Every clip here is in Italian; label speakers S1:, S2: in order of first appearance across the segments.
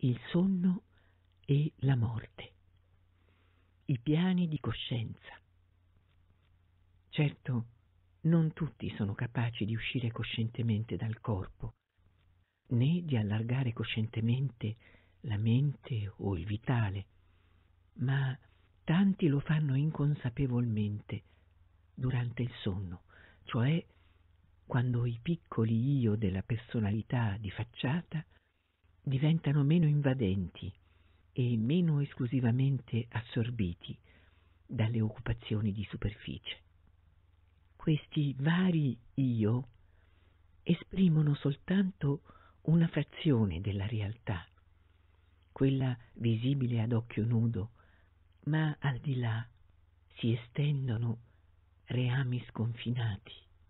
S1: il sonno e la morte. I piani di coscienza. Certo, non tutti sono capaci di uscire coscientemente dal corpo, né di allargare coscientemente la mente o il vitale, ma tanti lo fanno inconsapevolmente durante il sonno, cioè quando i piccoli io della personalità di facciata diventano meno invadenti e meno esclusivamente assorbiti dalle occupazioni di superficie. Questi vari io esprimono soltanto una frazione della realtà, quella visibile ad occhio nudo, ma al di là si estendono reami sconfinati.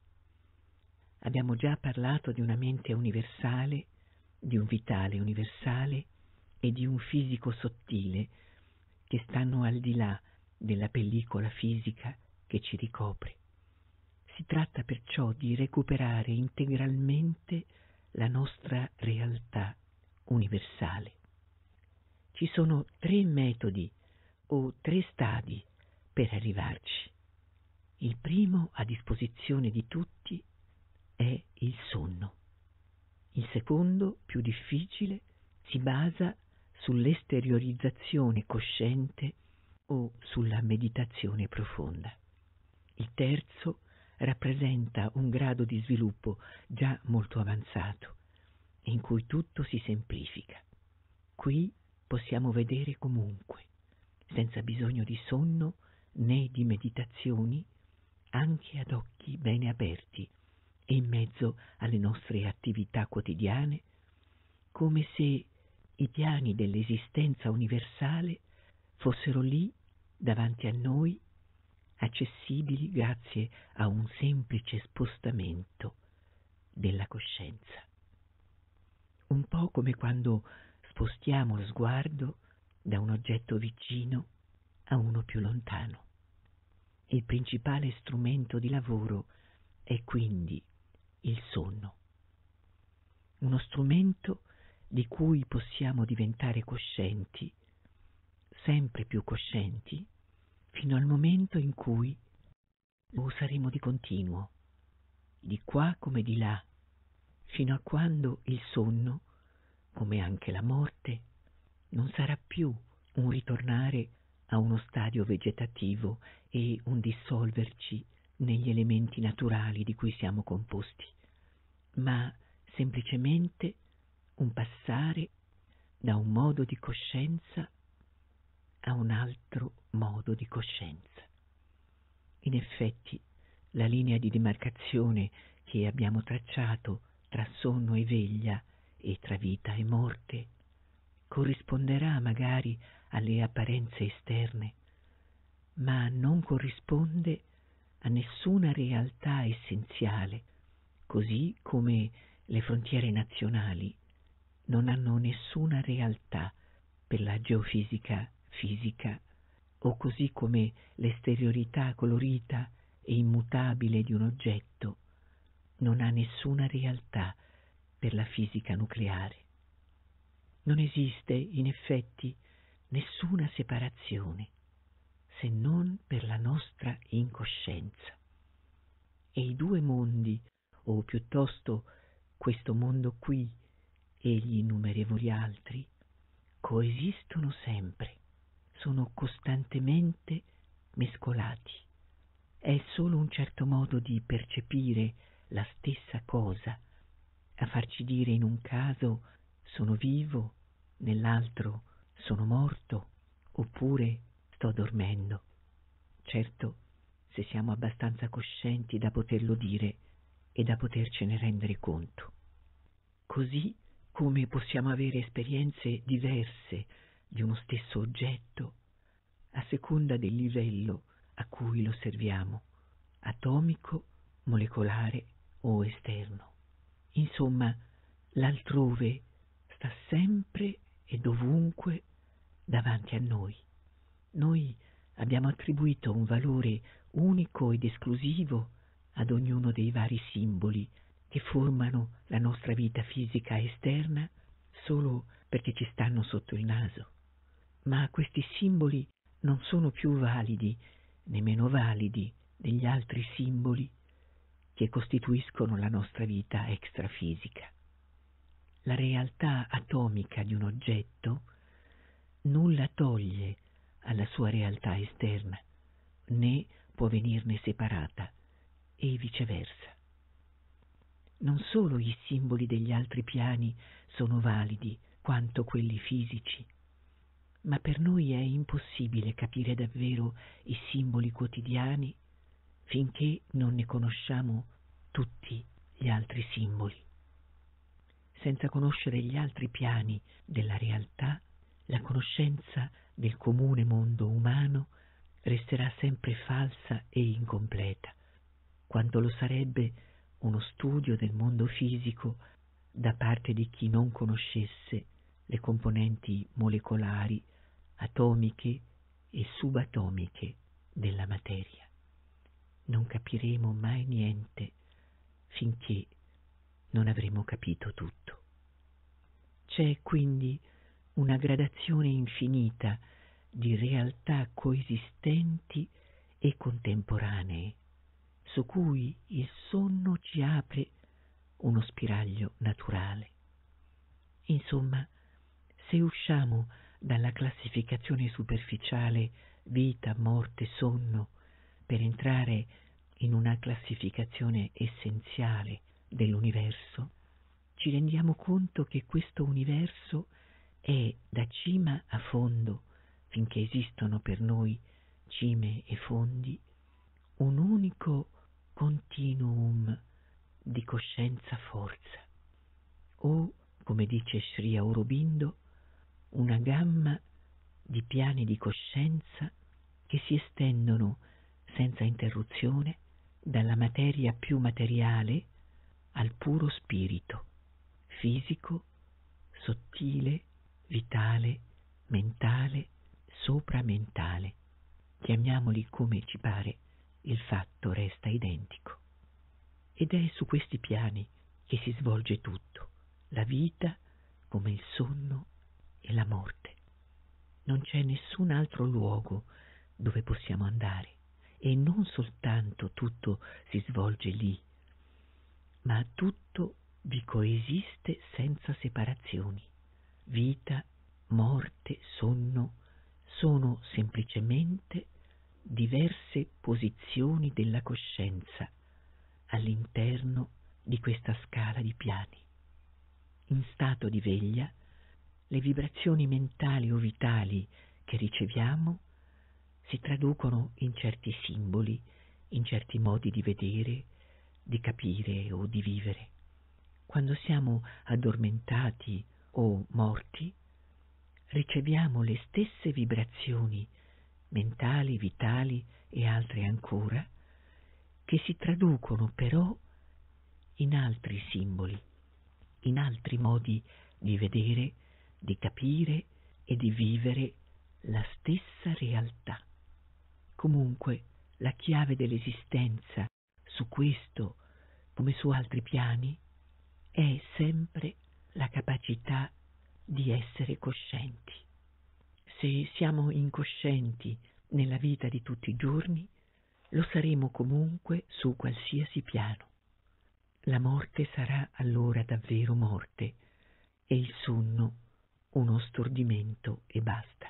S1: Abbiamo già parlato di una mente universale, di un vitale universale e di un fisico sottile che stanno al di là della pellicola fisica che ci ricopre. Si tratta perciò di recuperare integralmente la nostra realtà universale. Ci sono 3 metodi o 3 stadi per arrivarci. Il primo, a disposizione di tutti, è il sonno. Il secondo, più difficile, si basa sull'esteriorizzazione cosciente o sulla meditazione profonda. Il terzo rappresenta un grado di sviluppo già molto avanzato, in cui tutto si semplifica. Qui possiamo vedere comunque, senza bisogno di sonno né di meditazioni, anche ad occhi bene aperti e in mezzo alle nostre attività quotidiane, come se i piani dell'esistenza universale fossero lì davanti a noi, accessibili grazie a un semplice spostamento della coscienza. Un po' come quando spostiamo lo sguardo da un oggetto vicino a uno più lontano. Il principale strumento di lavoro è quindi il sonno. Uno strumento di cui possiamo diventare coscienti, sempre più coscienti, fino al momento in cui lo useremo di continuo, di qua come di là, fino a quando il sonno, come anche la morte, non sarà più un ritornare a uno stadio vegetativo e un dissolverci negli elementi naturali di cui siamo composti, ma semplicemente un passare da un modo di coscienza a un altro modo di coscienza. In effetti, la linea di demarcazione che abbiamo tracciato tra sonno e veglia e tra vita e morte corrisponderà magari alle apparenze esterne, ma non corrisponde a nessuna realtà essenziale, così come le frontiere nazionali non hanno nessuna realtà per la geofisica fisica, o così come l'esteriorità colorita e immutabile di un oggetto non ha nessuna realtà per la fisica nucleare. Non esiste, in effetti, nessuna separazione, se non per la nostra incoscienza. E i 2 mondi, o piuttosto questo mondo qui e gli innumerevoli altri, coesistono sempre, sono costantemente mescolati. È solo un certo modo di percepire la stessa cosa a farci dire in un caso sono vivo, nell'altro sono morto, oppure sto dormendo. Certo, se siamo abbastanza coscienti da poterlo dire e da potercene rendere conto. Così come possiamo avere esperienze diverse di uno stesso oggetto a seconda del livello a cui lo osserviamo, atomico, molecolare o esterno. Insomma, l'altrove sta sempre e dovunque davanti a noi. Noi abbiamo attribuito un valore unico ed esclusivo ad ognuno dei vari simboli che formano la nostra vita fisica esterna solo perché ci stanno sotto il naso, ma questi simboli non sono più validi né meno validi degli altri simboli che costituiscono la nostra vita extrafisica. La realtà atomica di un oggetto nulla toglie alla sua realtà esterna, né può venirne separata, e viceversa. Non solo i simboli degli altri piani sono validi quanto quelli fisici, ma per noi è impossibile capire davvero i simboli quotidiani finché non ne conosciamo tutti gli altri simboli. Senza conoscere gli altri piani della realtà, la conoscenza del comune mondo umano resterà sempre falsa e incompleta, quanto lo sarebbe uno studio del mondo fisico da parte di chi non conoscesse le componenti molecolari, atomiche e subatomiche della materia. Non capiremo mai niente finché non avremo capito tutto. C'è quindi una gradazione infinita di realtà coesistenti e contemporanee, su cui il sonno ci apre uno spiraglio naturale. Insomma, se usciamo dalla classificazione superficiale vita, morte, sonno, per entrare in una classificazione essenziale dell'universo, ci rendiamo conto che questo universo è da cima a fondo, finché esistono per noi cime e fondi, un unico continuum di coscienza-forza, o, come dice Sri Aurobindo, una gamma di piani di coscienza che si estendono senza interruzione dalla materia più materiale al puro spirito, fisico, sottile, vitale, mentale, sopramentale. Chiamiamoli come ci pare, il fatto resta identico. Ed è su questi piani che si svolge tutto, la vita come il sonno e la morte. Non c'è nessun altro luogo dove possiamo andare, e non soltanto tutto si svolge lì, ma tutto vi coesiste senza separazioni. Vita, morte, sonno sono semplicemente diverse posizioni della coscienza all'interno di questa scala di piani. In stato di veglia, le vibrazioni mentali o vitali che riceviamo si traducono in certi simboli, in certi modi di vedere, di capire o di vivere. Quando siamo addormentati o morti, riceviamo le stesse vibrazioni mentali, vitali e altre ancora, che si traducono però in altri simboli, in altri modi di vedere, di capire e di vivere la stessa realtà. Comunque, la chiave dell'esistenza su questo, come su altri piani, è sempre la capacità di essere coscienti. Se siamo incoscienti nella vita di tutti i giorni, lo saremo comunque su qualsiasi piano. La morte sarà allora davvero morte e il sonno uno stordimento e basta.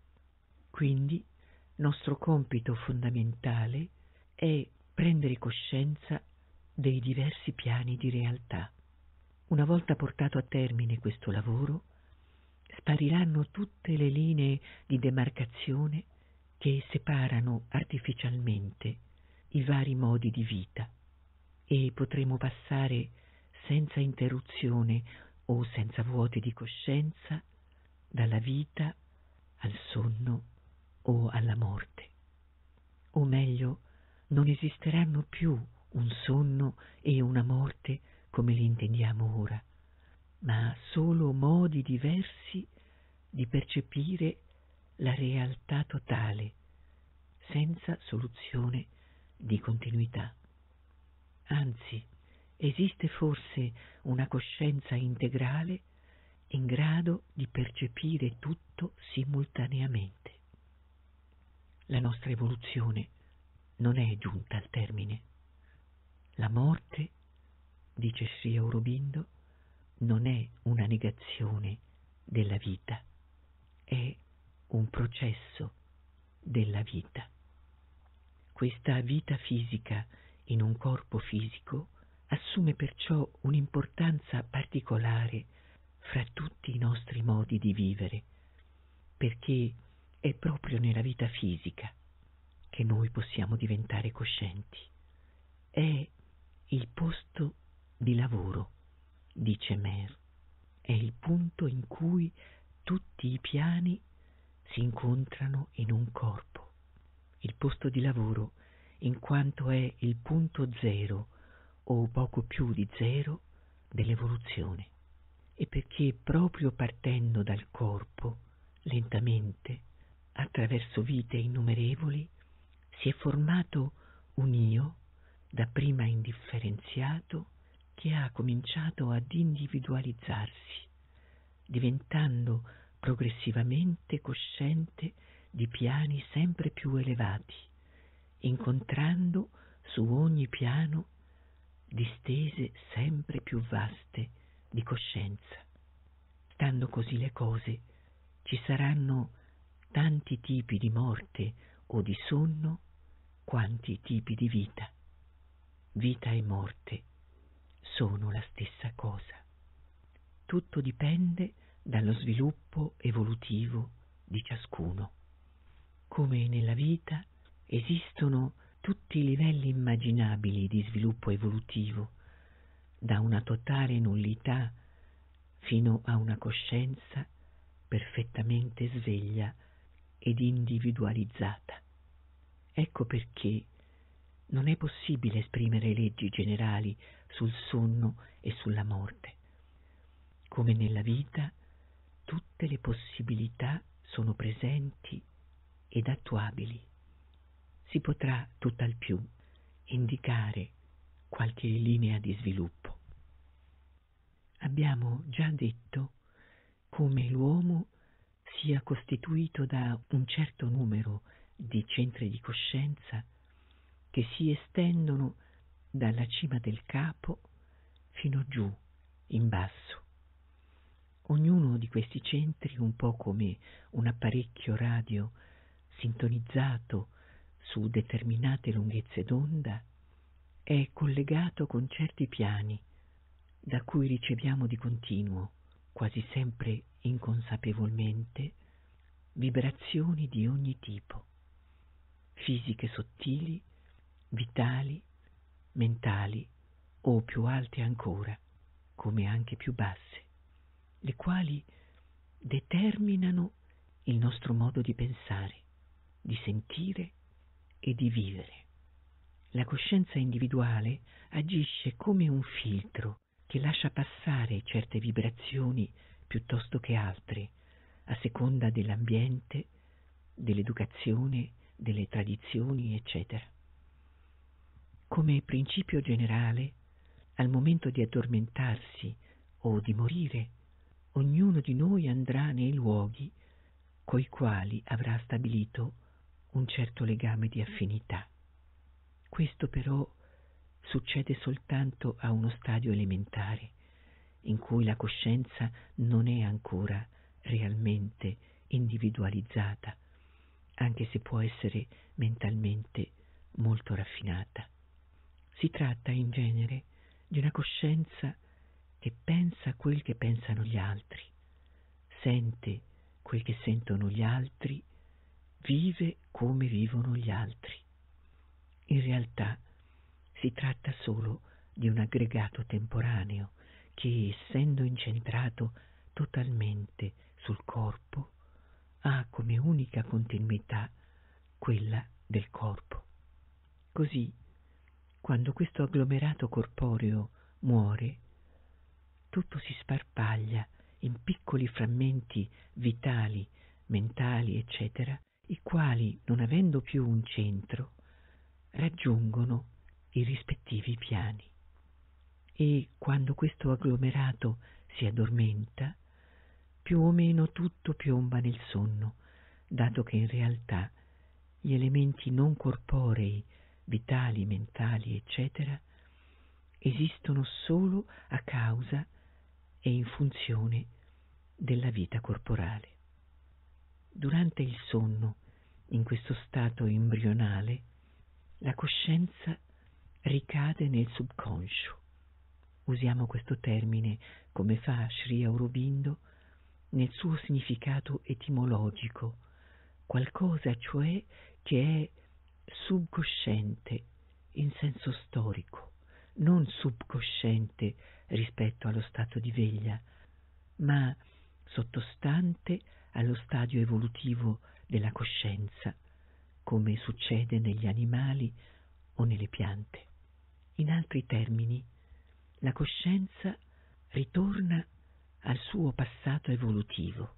S1: Quindi, nostro compito fondamentale è prendere coscienza dei diversi piani di realtà. Una volta portato a termine questo lavoro, spariranno tutte le linee di demarcazione che separano artificialmente i vari modi di vita e potremo passare senza interruzione o senza vuoti di coscienza dalla vita al sonno o alla morte. O meglio, non esisteranno più un sonno e una morte come li intendiamo ora, ma solo modi diversi di percepire la realtà totale, senza soluzione di continuità. Anzi, esiste forse una coscienza integrale in grado di percepire tutto simultaneamente. La nostra evoluzione non è giunta al termine. La morte, dice Sri Aurobindo, non è una negazione della vita, è un processo della vita. Questa vita fisica in un corpo fisico assume perciò un'importanza particolare fra tutti i nostri modi di vivere, perché è proprio nella vita fisica che noi possiamo diventare coscienti. È il posto di lavoro, dice Mer, è il punto in cui tutti i piani si incontrano in un corpo. Il posto di lavoro in quanto è il punto zero o poco più di zero dell'evoluzione, e perché proprio partendo dal corpo, lentamente, attraverso vite innumerevoli, si è formato un io, dapprima indifferenziato, che ha cominciato ad individualizzarsi, diventando progressivamente cosciente di piani sempre più elevati, incontrando su ogni piano distese sempre più vaste di coscienza. Stando così le cose, ci saranno tanti tipi di morte o di sonno quanti tipi di vita. Vita e morte sono la stessa cosa. Tutto dipende dallo sviluppo evolutivo di ciascuno. Come nella vita esistono tutti i livelli immaginabili di sviluppo evolutivo, da una totale nullità fino a una coscienza perfettamente sveglia ed individualizzata. Ecco perché non è possibile esprimere leggi generali sul sonno e sulla morte. Come nella vita, tutte le possibilità sono presenti ed attuabili. Si potrà tutt'al più indicare qualche linea di sviluppo. Abbiamo già detto come l'uomo sia costituito da un certo numero di centri di coscienza che si estendono dalla cima del capo fino giù, in basso. Ognuno di questi centri, un po' come un apparecchio radio sintonizzato su determinate lunghezze d'onda, è collegato con certi piani da cui riceviamo di continuo, quasi sempre inconsapevolmente, vibrazioni di ogni tipo, fisiche sottili, vitali, mentali o più alte ancora, come anche più basse, le quali determinano il nostro modo di pensare, di sentire e di vivere. La coscienza individuale agisce come un filtro che lascia passare certe vibrazioni piuttosto che altre, a seconda dell'ambiente, dell'educazione, delle tradizioni, eccetera. Come principio generale, al momento di addormentarsi o di morire, ognuno di noi andrà nei luoghi coi quali avrà stabilito un certo legame di affinità. Questo però succede soltanto a uno stadio elementare, in cui la coscienza non è ancora realmente individualizzata, anche se può essere mentalmente molto raffinata. Si tratta in genere di una coscienza che pensa quel che pensano gli altri, sente quel che sentono gli altri, vive come vivono gli altri. In realtà si tratta solo di un aggregato temporaneo che, essendo incentrato totalmente sul corpo, ha come unica continuità quella del corpo. Così, quando questo agglomerato corporeo muore, tutto si sparpaglia in piccoli frammenti vitali, mentali, eccetera, i quali, non avendo più un centro, raggiungono i rispettivi piani. E quando questo agglomerato si addormenta, più o meno tutto piomba nel sonno, dato che in realtà gli elementi non corporei, vitali, mentali, eccetera, esistono solo a causa e in funzione della vita corporale. Durante il sonno, in questo stato embrionale, la coscienza ricade nel subconscio. Usiamo questo termine, come fa Sri Aurobindo, nel suo significato etimologico, qualcosa cioè che è subcosciente in senso storico, non subcosciente rispetto allo stato di veglia, ma sottostante allo stadio evolutivo della coscienza, come succede negli animali o nelle piante. In altri termini, la coscienza ritorna al suo passato evolutivo.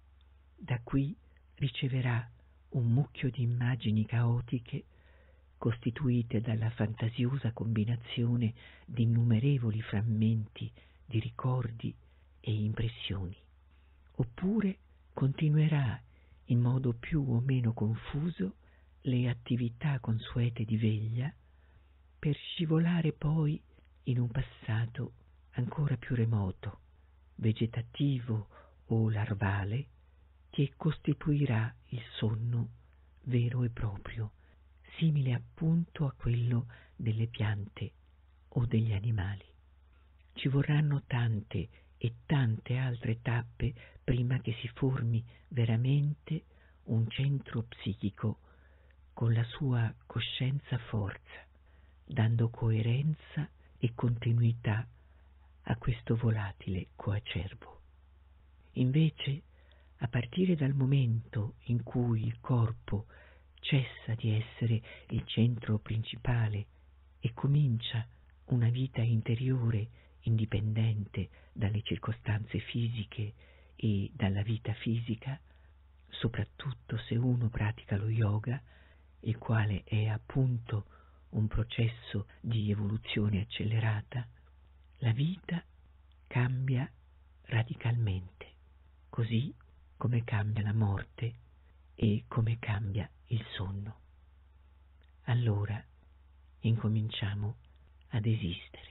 S1: Da qui riceverà un mucchio di immagini caotiche costituite dalla fantasiosa combinazione di innumerevoli frammenti di ricordi e impressioni. Oppure continuerà in modo più o meno confuso le attività consuete di veglia per scivolare poi in un passato ancora più remoto, vegetativo o larvale, che costituirà il sonno vero e proprio, simile appunto a quello delle piante o degli animali. Ci vorranno tante e tante altre tappe prima che si formi veramente un centro psichico con la sua coscienza forza, dando coerenza e continuità a questo volatile coacervo. Invece, a partire dal momento in cui il corpo cessa di essere il centro principale e comincia una vita interiore indipendente dalle circostanze fisiche e dalla vita fisica, soprattutto se uno pratica lo yoga, il quale è appunto un processo di evoluzione accelerata, la vita cambia radicalmente, così come cambia la morte e come cambia il sonno. Allora incominciamo ad esistere.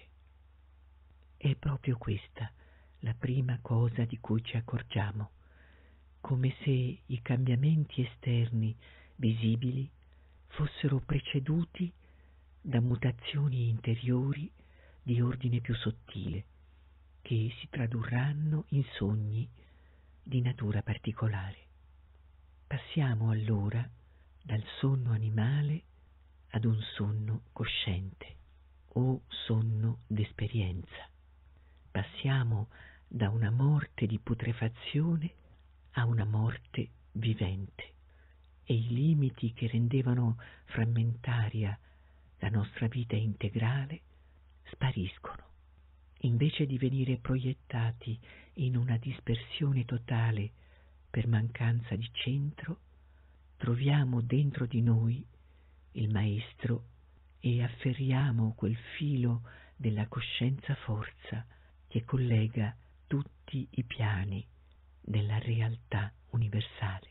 S1: È proprio questa la prima cosa di cui ci accorgiamo, come se i cambiamenti esterni visibili fossero preceduti da mutazioni interiori di ordine più sottile, che si tradurranno in sogni di natura particolare. Passiamo allora dal sonno animale ad un sonno cosciente o sonno d'esperienza. Passiamo da una morte di putrefazione a una morte vivente e i limiti che rendevano frammentaria la nostra vita integrale spariscono. Invece di venire proiettati in una dispersione totale per mancanza di centro, troviamo dentro di noi il Maestro e afferriamo quel filo della coscienza forza che collega tutti i piani della realtà universale.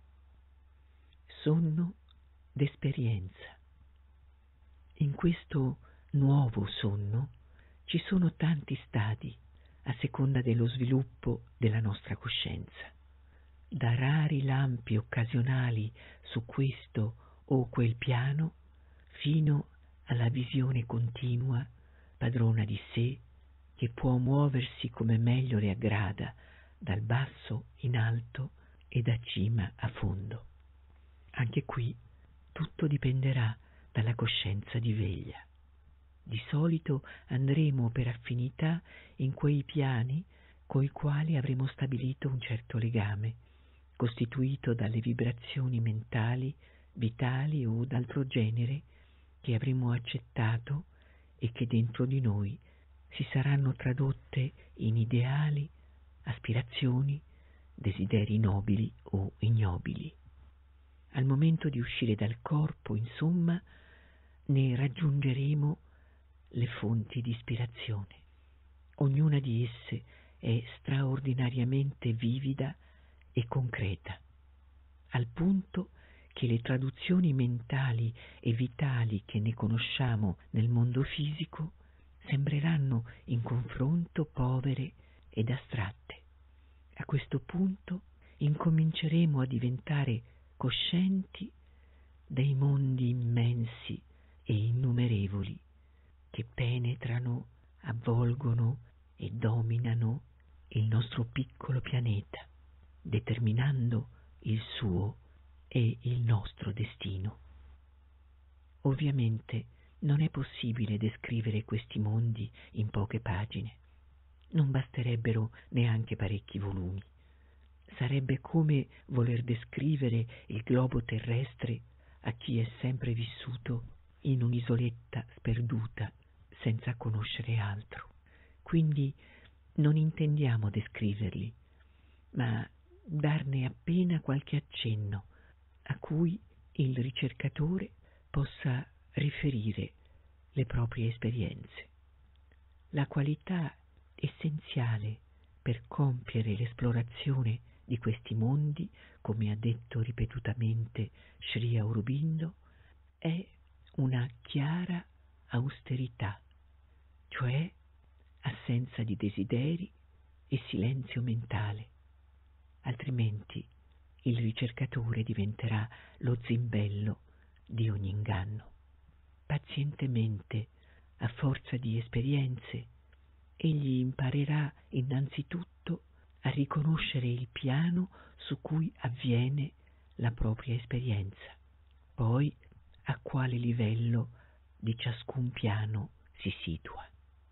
S1: Sonno d'esperienza. In questo nuovo sonno ci sono tanti stadi a seconda dello sviluppo della nostra coscienza, da rari lampi occasionali su questo o quel piano fino alla visione continua, padrona di sé, che può muoversi come meglio le aggrada, dal basso in alto e da cima a fondo. Anche qui tutto dipenderà dalla coscienza di veglia. Di solito andremo per affinità in quei piani coi quali avremo stabilito un certo legame, costituito dalle vibrazioni mentali, vitali o d'altro genere che avremo accettato e che dentro di noi si saranno tradotte in ideali, aspirazioni, desideri nobili o ignobili. Al momento di uscire dal corpo, insomma, ne raggiungeremo le fonti di ispirazione. Ognuna di esse è straordinariamente vivida e concreta, al punto che le traduzioni mentali e vitali che ne conosciamo nel mondo fisico sembreranno in confronto povere ed astratte. A questo punto incominceremo a diventare coscienti dei mondi immensi e innumerevoli che penetrano, avvolgono e dominano il nostro piccolo pianeta, determinando il suo e il nostro destino. Ovviamente non è possibile descrivere questi mondi in poche pagine. Non basterebbero neanche parecchi volumi. Sarebbe come voler descrivere il globo terrestre a chi è sempre vissuto in un'isoletta sperduta senza conoscere altro. Quindi non intendiamo descriverli, ma darne appena qualche accenno a cui il ricercatore possa riferire le proprie esperienze. La qualità essenziale per compiere l'esplorazione di questi mondi, come ha detto ripetutamente Sri Aurobindo, è una chiara austerità, cioè assenza di desideri e silenzio mentale, altrimenti il ricercatore diventerà lo zimbello di ogni inganno. Pazientemente, a forza di esperienze, egli imparerà innanzitutto a riconoscere il piano su cui avviene la propria esperienza, poi a quale livello di ciascun piano si situa.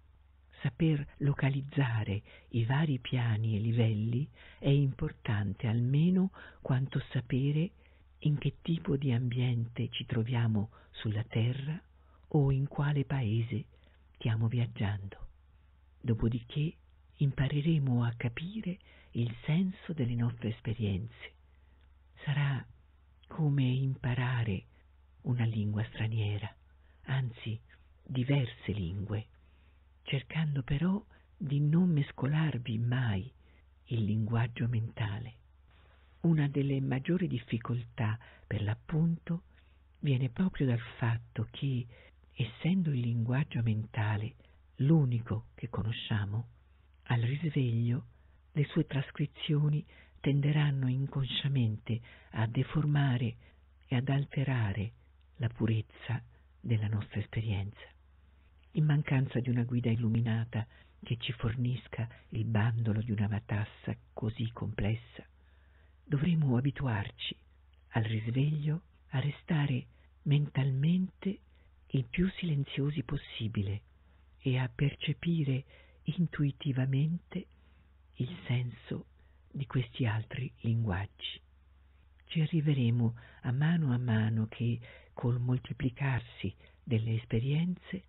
S1: Saper localizzare i vari piani e livelli è importante almeno quanto sapere in che tipo di ambiente ci troviamo sulla Terra o in quale paese stiamo viaggiando. Dopodiché impareremo a capire il senso delle nostre esperienze. Sarà come imparare una lingua straniera, anzi diverse lingue, cercando però di non mescolarvi mai il linguaggio mentale. Una delle maggiori difficoltà, per l'appunto, viene proprio dal fatto che, essendo il linguaggio mentale l'unico che conosciamo, al risveglio le sue trascrizioni tenderanno inconsciamente a deformare e ad alterare la purezza della nostra esperienza. In mancanza di una guida illuminata che ci fornisca il bandolo di una matassa così complessa, dovremo abituarci al risveglio a restare mentalmente il più silenziosi possibile e a percepire intuitivamente il senso di questi altri linguaggi. Ci arriveremo a mano che, col moltiplicarsi delle esperienze,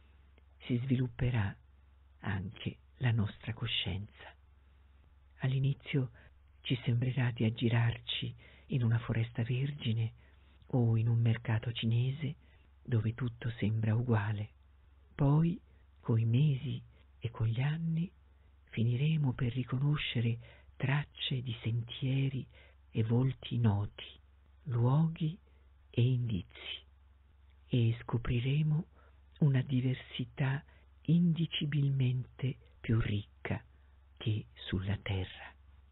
S1: si svilupperà anche la nostra coscienza. All'inizio ci sembrerà di aggirarci in una foresta vergine o in un mercato cinese dove tutto sembra uguale. Poi, coi mesi e con gli anni, finiremo per riconoscere tracce di sentieri e volti noti, luoghi e indizi, e scopriremo una diversità indicibilmente più ricca che sulla terra.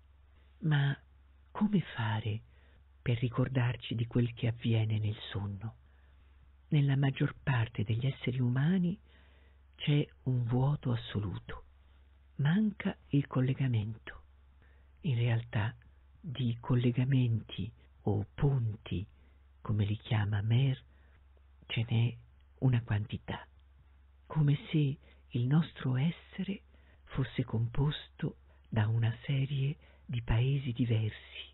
S1: Ma come fare per ricordarci di quel che avviene nel sonno? Nella maggior parte degli esseri umani c'è un vuoto assoluto, manca il collegamento. In realtà di collegamenti o ponti, come li chiama Mer, ce n'è una quantità, come se il nostro essere fosse composto da una serie di paesi diversi,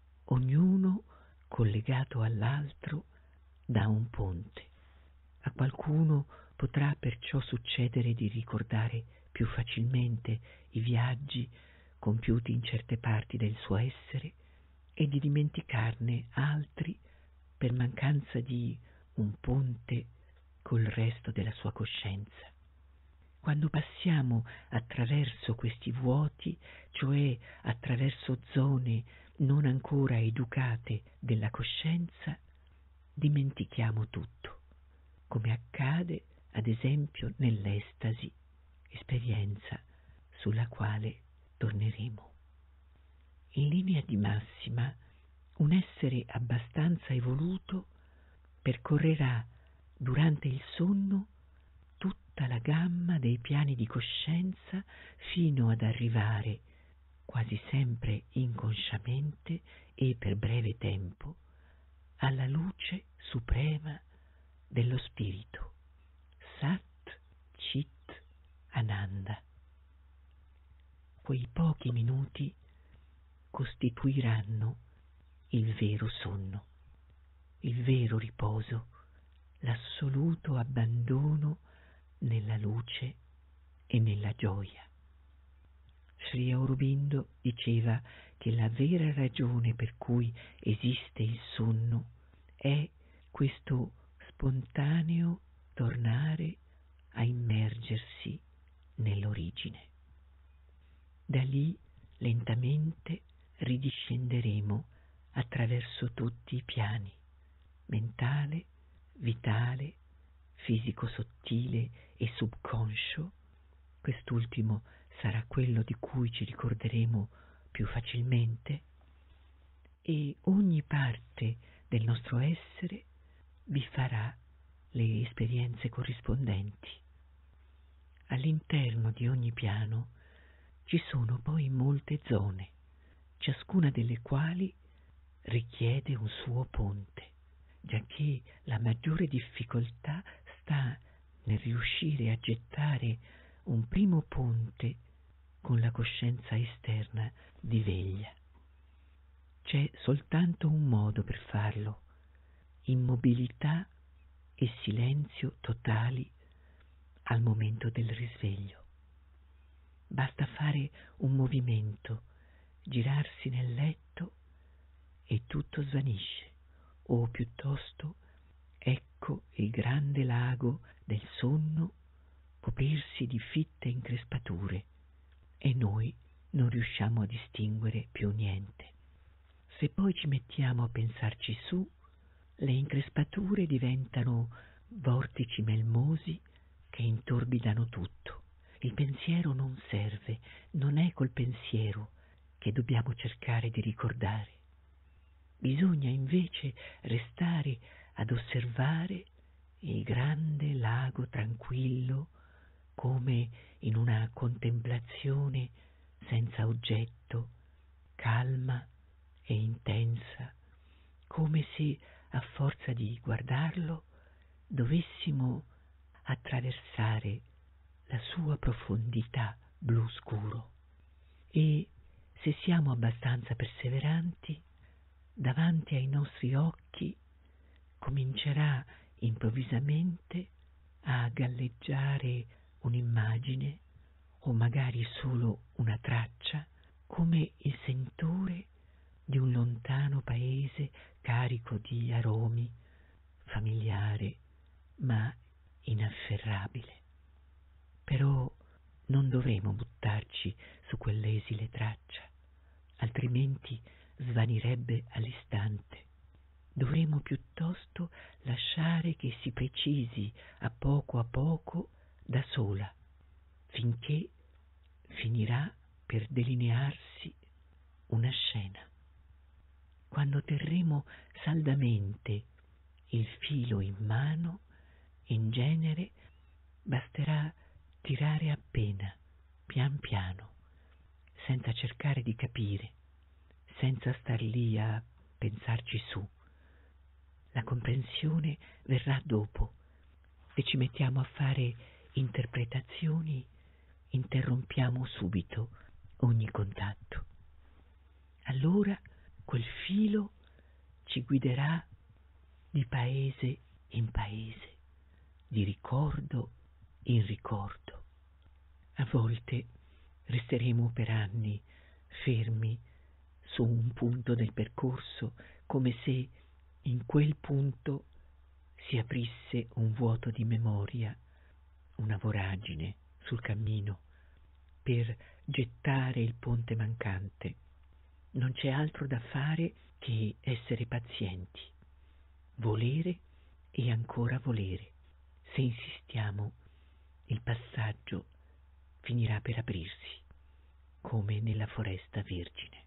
S1: ognuno collegato all'altro da un ponte. A qualcuno potrà perciò succedere di ricordare più facilmente i viaggi compiuti in certe parti del suo essere e di dimenticarne altri per mancanza di un ponte col resto della sua coscienza. Quando passiamo attraverso questi vuoti, cioè attraverso zone non ancora educate della coscienza, dimentichiamo tutto, come accade ad esempio nell'estasi, esperienza sulla quale torneremo. In linea di massima, un essere abbastanza evoluto percorrerà durante il sonno tutta la gamma dei piani di coscienza fino ad arrivare, quasi sempre inconsciamente e per breve tempo, alla luce suprema dello spirito, Sat Chit Ananda. Quei pochi minuti costituiranno il vero sonno, il vero riposo, l'assoluto abbandono nella luce e nella gioia. Sri Aurobindo diceva che la vera ragione per cui esiste il sonno è questo spontaneo tornare a immergersi nell'origine. Da lì lentamente ridiscenderemo attraverso tutti i piani, mentale, vitale, fisico sottile e subconscio. Quest'ultimo sarà quello di cui ci ricorderemo più facilmente, e ogni parte del nostro essere vi farà le esperienze corrispondenti. All'interno di ogni piano ci sono poi molte zone, ciascuna delle quali richiede un suo ponte, giacché la maggiore difficoltà sta nel riuscire a gettare un primo ponte con la coscienza esterna di veglia. C'è soltanto un modo per farlo: immobilità e silenzio totali al momento del risveglio. Basta fare un movimento, girarsi nel letto e tutto svanisce, o piuttosto ecco il grande lago del sonno coprirsi di fitte increspature e noi non riusciamo a distinguere più niente. Se poi ci mettiamo a pensarci su, le increspature diventano vortici melmosi che intorbidano tutto. Il pensiero non serve, non è col pensiero che dobbiamo cercare di ricordare. Bisogna invece restare ad osservare il grande lago tranquillo, come in una contemplazione senza oggetto, calma e intensa, come se a forza di guardarlo dovessimo attraversare la sua profondità blu scuro. E se siamo abbastanza perseveranti, davanti ai nostri occhi comincerà improvvisamente a galleggiare un'immagine o magari solo una traccia, come il sentore di un lontano paese carico di aromi, familiare ma inafferrabile. Però non dovremo buttarci su quell'esile traccia, altrimenti svanirebbe all'istante. Dovremo piuttosto lasciare che si precisi a poco da sola, finché finirà per delinearsi una scena. Quando terremo saldamente il filo in mano, in genere basterà tirare appena, pian piano, senza cercare di capire, senza star lì a pensarci su. La comprensione verrà dopo. Se ci mettiamo a fare interpretazioni, interrompiamo subito ogni contatto. Allora quel filo ci guiderà di paese in paese, di ricordo in ricordo. A volte resteremo per anni fermi su un punto del percorso, come se in quel punto si aprisse un vuoto di memoria, una voragine sul cammino per gettare il ponte mancante. Non c'è altro da fare che essere pazienti, volere e ancora volere. Se insistiamo, il passaggio finirà per aprirsi, come nella foresta vergine.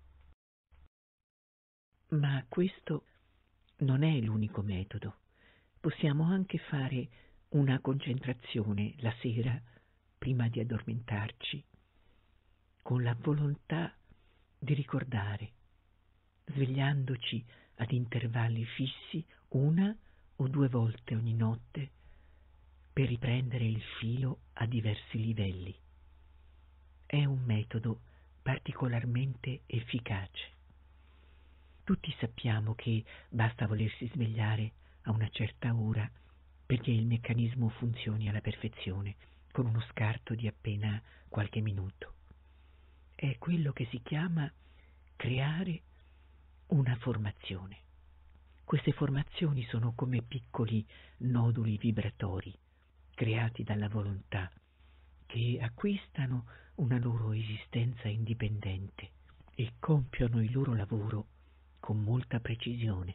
S1: Ma questo non è l'unico metodo. Possiamo anche fare una concentrazione la sera prima di addormentarci, con la volontà di ricordare, svegliandoci ad intervalli fissi 1 o 2 volte ogni notte per riprendere il filo a diversi livelli. È un metodo particolarmente efficace. Tutti sappiamo che basta volersi svegliare a una certa ora perché il meccanismo funzioni alla perfezione, con uno scarto di appena qualche minuto. È quello che si chiama creare una formazione. Queste formazioni sono come piccoli noduli vibratori creati dalla volontà che acquistano una loro esistenza indipendente e compiono il loro lavoro con molta precisione.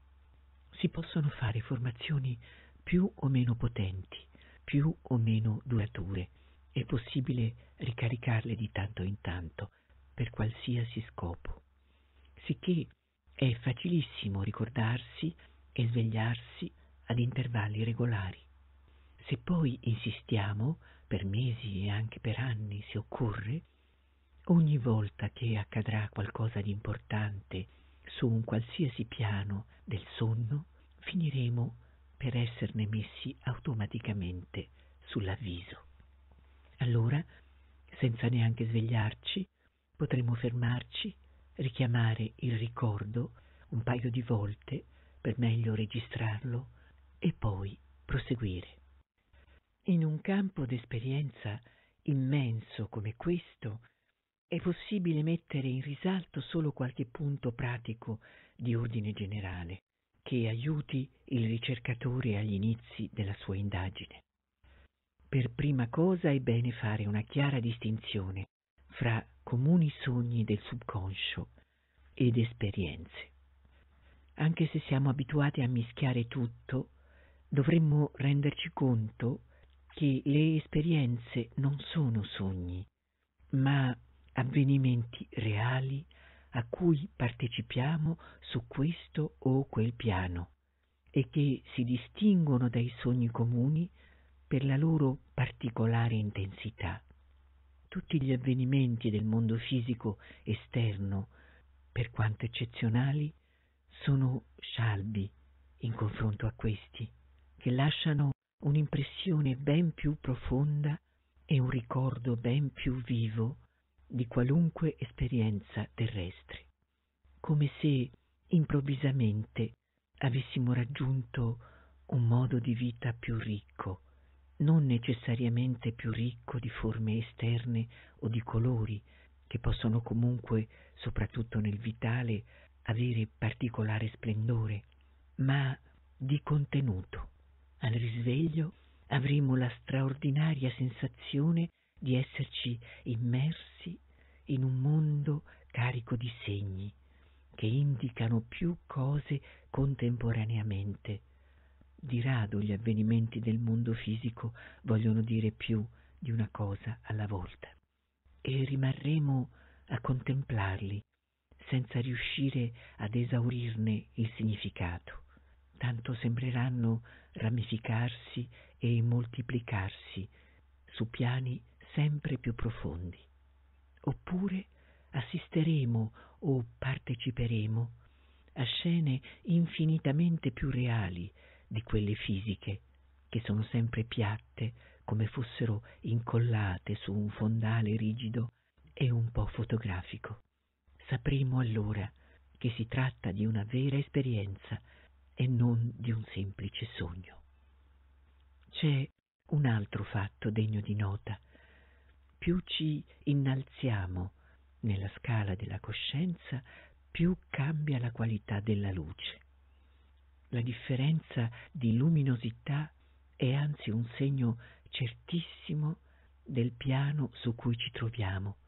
S1: Si possono fare formazioni più o meno potenti, più o meno durature. È possibile ricaricarle di tanto in tanto per qualsiasi scopo, sicché è facilissimo ricordarsi e svegliarsi ad intervalli regolari. Se poi insistiamo, per mesi e anche per anni se occorre, ogni volta che accadrà qualcosa di importante su un qualsiasi piano del sonno, finiremo per esserne messi automaticamente sull'avviso. Allora, senza neanche svegliarci, potremo fermarci, richiamare il ricordo un paio di volte per meglio registrarlo e poi proseguire. In un campo d'esperienza immenso come questo è possibile mettere in risalto solo qualche punto pratico di ordine generale che aiuti il ricercatore agli inizi della sua indagine. Per prima cosa è bene fare una chiara distinzione fra comuni sogni del subconscio ed esperienze. Anche se siamo abituati a mischiare tutto, dovremmo renderci conto che le esperienze non sono sogni, ma avvenimenti reali a cui partecipiamo su questo o quel piano e che si distinguono dai sogni comuni per la loro particolare intensità. Tutti gli avvenimenti del mondo fisico esterno, per quanto eccezionali, sono scialbi in confronto a questi, che lasciano un'impressione ben più profonda e un ricordo ben più vivo di qualunque esperienza terrestre, come se improvvisamente avessimo raggiunto un modo di vita più ricco, non necessariamente più ricco di forme esterne o di colori, che possono comunque, soprattutto nel vitale, avere particolare splendore, ma di contenuto. Al risveglio avremo la straordinaria sensazione di esserci immersi in un mondo carico di segni che indicano più cose contemporaneamente. Di rado gli avvenimenti del mondo fisico vogliono dire più di una cosa alla volta e rimarremo a contemplarli senza riuscire ad esaurirne il significato. Tanto sembreranno ramificarsi e moltiplicarsi su piani sempre più profondi. Oppure assisteremo o parteciperemo a scene infinitamente più reali di quelle fisiche, che sono sempre piatte come fossero incollate su un fondale rigido e un po' fotografico. Sapremo allora che si tratta di una vera esperienza e non di un semplice sogno. C'è un altro fatto degno di nota. Più ci innalziamo nella scala della coscienza, più cambia la qualità della luce. La differenza di luminosità è anzi un segno certissimo del piano su cui ci troviamo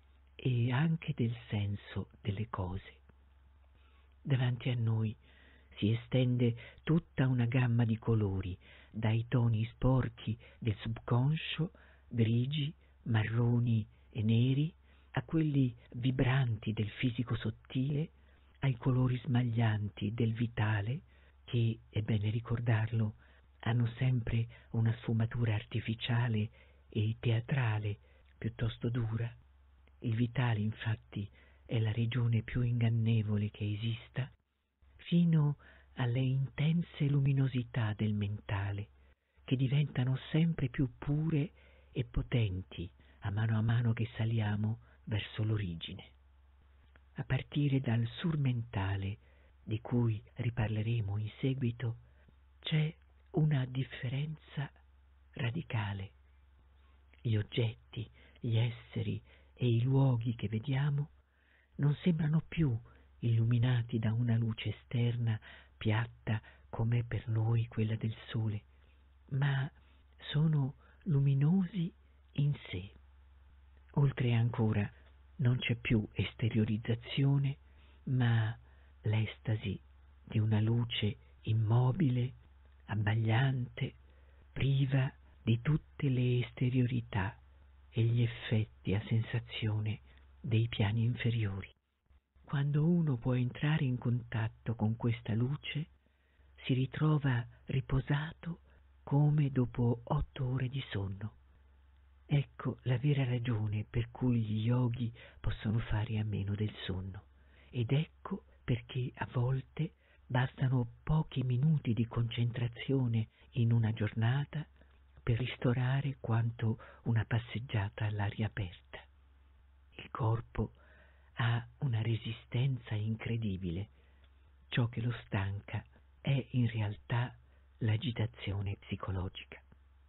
S1: e anche del senso delle cose. Davanti a noi si estende tutta una gamma di colori, dai toni sporchi del subconscio, grigi, marroni e neri, a quelli vibranti del fisico sottile, ai colori smaglianti del vitale, che, è bene ricordarlo, hanno sempre una sfumatura artificiale e teatrale piuttosto dura. Il vitale, infatti, è la regione più ingannevole che esista, fino alle intense luminosità del mentale, che diventano sempre più pure e potenti a mano che saliamo verso l'origine. A partire dal surmentale, di cui riparleremo in seguito, c'è una differenza radicale. Gli oggetti, gli esseri e i luoghi che vediamo non sembrano più illuminati da una luce esterna piatta come per noi quella del sole, ma sono luminosi in sé. Oltre ancora, non c'è più esteriorizzazione, ma l'estasi di una luce immobile, abbagliante, priva di tutte le esteriorità e gli effetti a sensazione dei piani inferiori. Quando uno può entrare in contatto con questa luce, si ritrova riposato come dopo 8 ore di sonno. Ecco la vera ragione per cui gli yogi possono fare a meno del sonno, ed ecco perché a volte bastano pochi minuti di concentrazione in una giornata per ristorare quanto una passeggiata all'aria aperta. Il corpo ha una resistenza incredibile. Ciò che lo stanca è in realtà l'agitazione psicologica.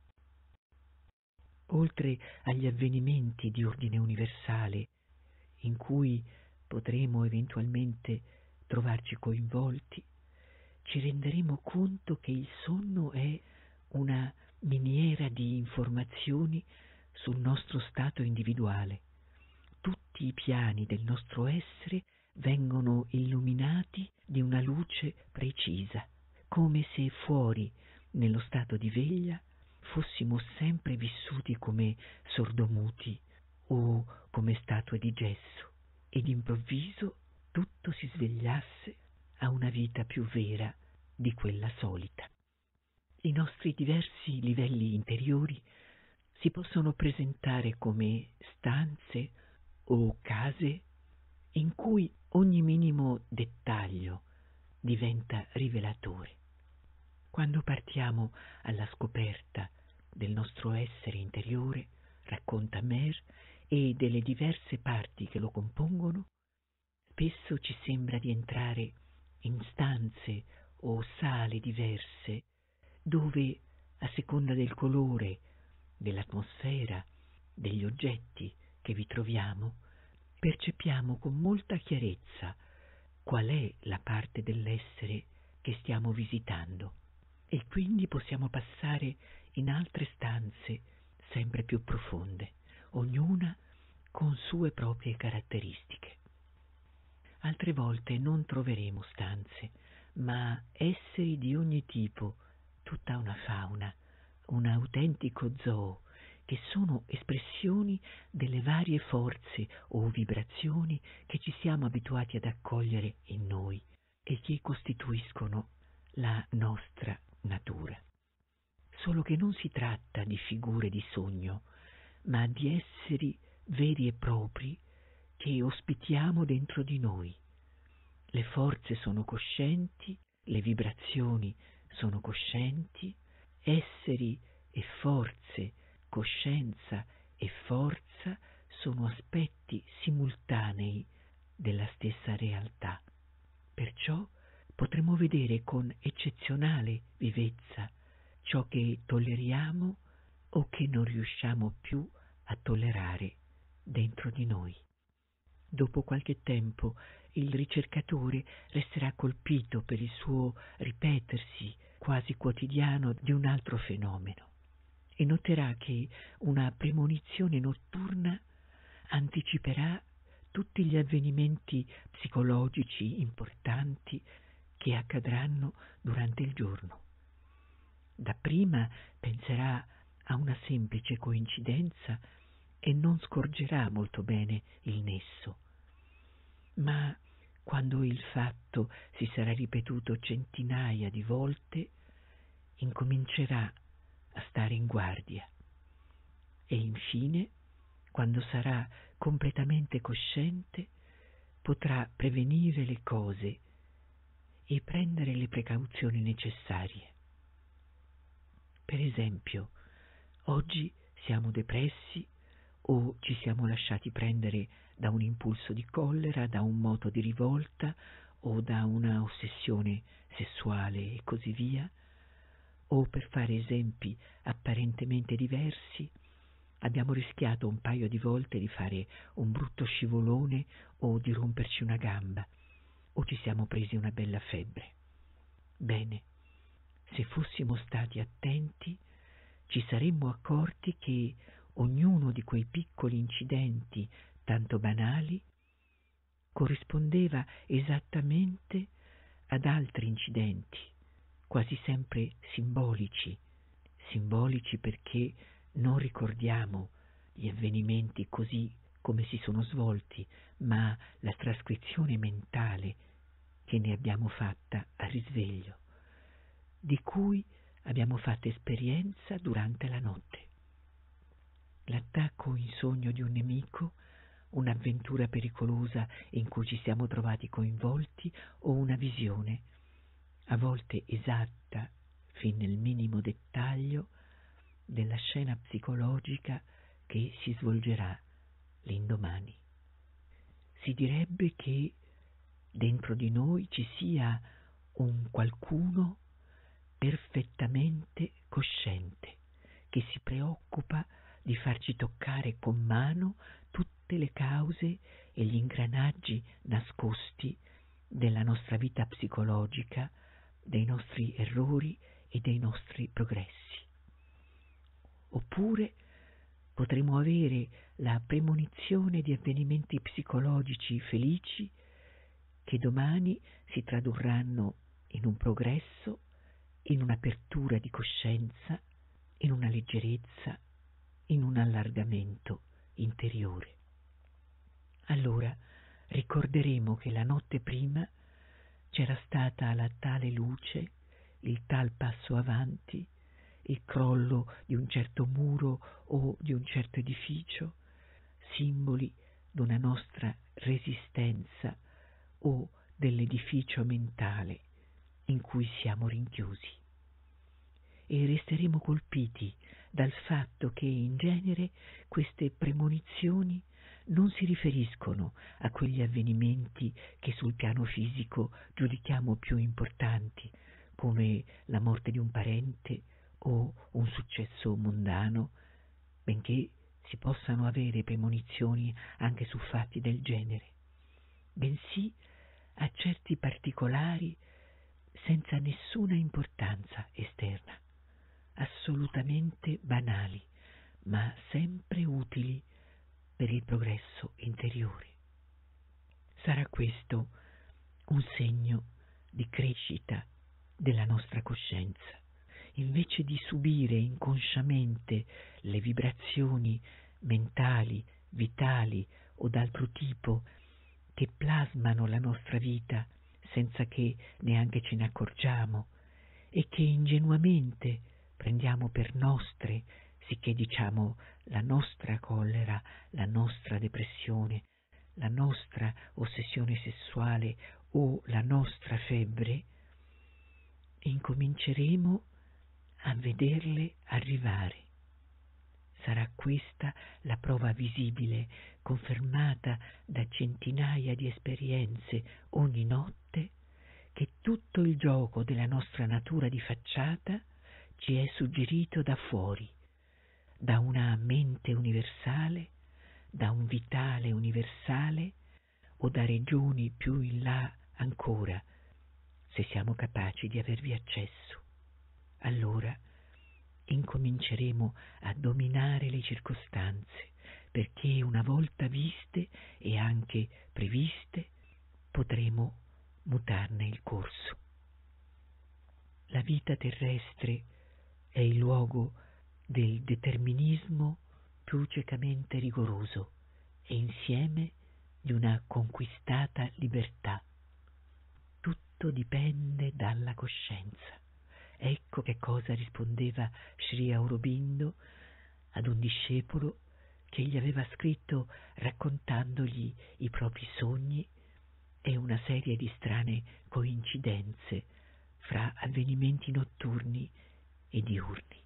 S1: Oltre agli avvenimenti di ordine universale in cui potremo eventualmente trovarci coinvolti, ci renderemo conto che il sonno è una miniera di informazioni sul nostro stato individuale. Tutti i piani del nostro essere vengono illuminati di una luce precisa, come se fuori, nello stato di veglia, fossimo sempre vissuti come sordomuti o come statue di gesso, ed improvviso tutto si svegliasse a una vita più vera di quella solita. I nostri diversi livelli interiori si possono presentare come stanze o case in cui ogni minimo dettaglio diventa rivelatore. Quando partiamo alla scoperta del nostro essere interiore, racconta Mer, e delle diverse parti che lo compongono, spesso ci sembra di entrare in stanze o sale diverse dove, a seconda del colore, dell'atmosfera, degli oggetti che vi troviamo, percepiamo con molta chiarezza qual è la parte dell'essere che stiamo visitando, e quindi possiamo passare in altre stanze sempre più profonde, ognuna con sue proprie caratteristiche. Altre volte non troveremo stanze, ma esseri di ogni tipo, tutta una fauna, un autentico zoo, che sono espressioni delle varie forze o vibrazioni che ci siamo abituati ad accogliere in noi e che costituiscono la nostra natura. Solo che non si tratta di figure di sogno, ma di esseri veri e propri che ospitiamo dentro di noi. Le forze sono coscienti, le vibrazioni sono coscienti, esseri e forze, coscienza e forza sono aspetti simultanei della stessa realtà. Perciò potremo vedere con eccezionale vivezza ciò che tolleriamo o che non riusciamo più a tollerare dentro di noi. Dopo qualche tempo il ricercatore resterà colpito per il suo ripetersi quasi quotidiano di un altro fenomeno. e noterà che una premonizione notturna anticiperà tutti gli avvenimenti psicologici importanti che accadranno durante il giorno. Dapprima penserà a una semplice coincidenza e non scorgerà molto bene il nesso, ma quando il fatto si sarà ripetuto centinaia di volte, incomincerà a stare in guardia e infine, quando sarà completamente cosciente, potrà prevenire le cose e prendere le precauzioni necessarie. Per esempio, oggi siamo depressi o ci siamo lasciati prendere da un impulso di collera, da un moto di rivolta o da una ossessione sessuale e così via, o per fare esempi apparentemente diversi, abbiamo rischiato un paio di volte di fare un brutto scivolone o di romperci una gamba, o ci siamo presi una bella febbre. Bene, se fossimo stati attenti, ci saremmo accorti che ognuno di quei piccoli incidenti tanto banali corrispondeva esattamente ad altri incidenti, quasi sempre simbolici perché non ricordiamo gli avvenimenti così come si sono svolti, ma la trascrizione mentale che ne abbiamo fatta a risveglio, di cui abbiamo fatto esperienza durante la notte. L'attacco in sogno di un nemico, un'avventura pericolosa in cui ci siamo trovati coinvolti o una visione, a volte esatta fin nel minimo dettaglio, della scena psicologica che si svolgerà l'indomani. Si direbbe che dentro di noi ci sia un qualcuno perfettamente cosciente che si preoccupa di farci toccare con mano tutte le cause e gli ingranaggi nascosti della nostra vita psicologica, dei nostri errori e dei nostri progressi. Oppure potremo avere la premonizione di avvenimenti psicologici felici che domani si tradurranno in un progresso, in un'apertura di coscienza, in una leggerezza, in un allargamento interiore. Allora ricorderemo che la notte prima c'era stata la tale luce, il tal passo avanti, il crollo di un certo muro o di un certo edificio, simboli di una nostra resistenza o dell'edificio mentale in cui siamo rinchiusi. E resteremo colpiti dal fatto che in genere queste premonizioni non si riferiscono a quegli avvenimenti che sul piano fisico giudichiamo più importanti, come la morte di un parente o un successo mondano, benché si possano avere premonizioni anche su fatti del genere, bensì a certi particolari senza nessuna importanza esterna, assolutamente banali, ma sempre utili per il progresso interiore. Sarà questo un segno di crescita della nostra coscienza. Invece di subire inconsciamente le vibrazioni mentali, vitali o d'altro tipo che plasmano la nostra vita senza che neanche ce ne accorgiamo e che ingenuamente prendiamo per nostre, sicché diciamo la nostra collera, la nostra depressione, la nostra ossessione sessuale o la nostra febbre, incominceremo a vederle arrivare. Sarà questa la prova visibile, confermata da centinaia di esperienze ogni notte, che tutto il gioco della nostra natura di facciata ci è suggerito da fuori, da una mente universale, da un vitale universale o da regioni più in là ancora, se siamo capaci di avervi accesso. Allora incominceremo a dominare le circostanze, perché una volta viste e anche previste potremo mutarne il corso. La vita terrestre è il luogo del determinismo più ciecamente rigoroso e insieme di una conquistata libertà. Tutto dipende dalla coscienza. Ecco che cosa rispondeva Sri Aurobindo ad un discepolo che gli aveva scritto raccontandogli i propri sogni e una serie di strane coincidenze fra avvenimenti notturni e diurni.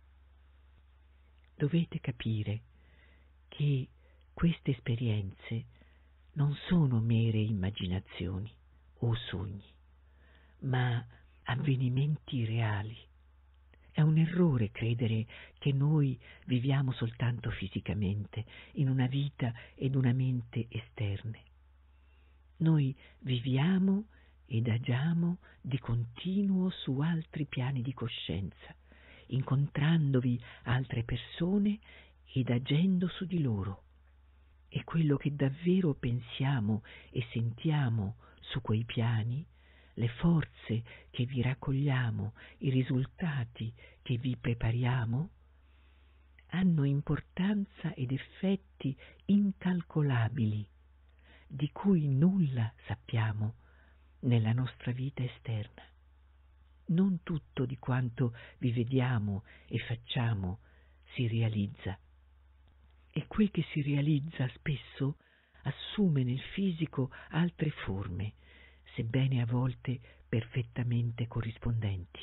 S1: Dovete capire che queste esperienze non sono mere immaginazioni o sogni, ma avvenimenti reali. È un errore credere che noi viviamo soltanto fisicamente, in una vita ed una mente esterne. Noi viviamo ed agiamo di continuo su altri piani di coscienza, incontrandovi altre persone ed agendo su di loro. E quello che davvero pensiamo e sentiamo su quei piani, le forze che vi raccogliamo, i risultati che vi prepariamo, hanno importanza ed effetti incalcolabili, di cui nulla sappiamo nella nostra vita esterna. Non tutto di quanto vi vediamo e facciamo si realizza, e quel che si realizza spesso assume nel fisico altre forme, sebbene a volte perfettamente corrispondenti.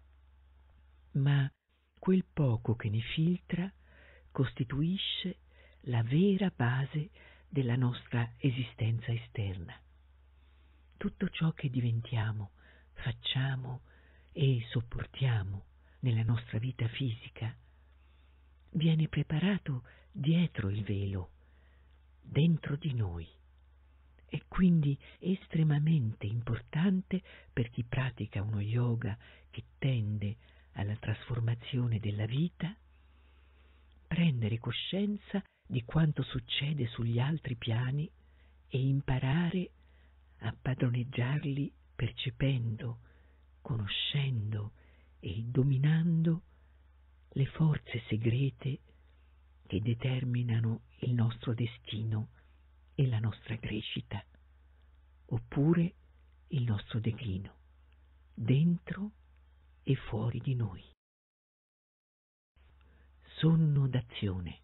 S1: Ma quel poco che ne filtra costituisce la vera base della nostra esistenza esterna. Tutto ciò che diventiamo, facciamo e sopportiamo nella nostra vita fisica viene preparato dietro il velo, dentro di noi. È quindi estremamente importante per chi pratica uno yoga che tende alla trasformazione della vita prendere coscienza di quanto succede sugli altri piani e imparare a padroneggiarli percependo, conoscendo e dominando le forze segrete che determinano il nostro destino e la nostra crescita, oppure il nostro declino, dentro e fuori di noi. Sonno d'azione.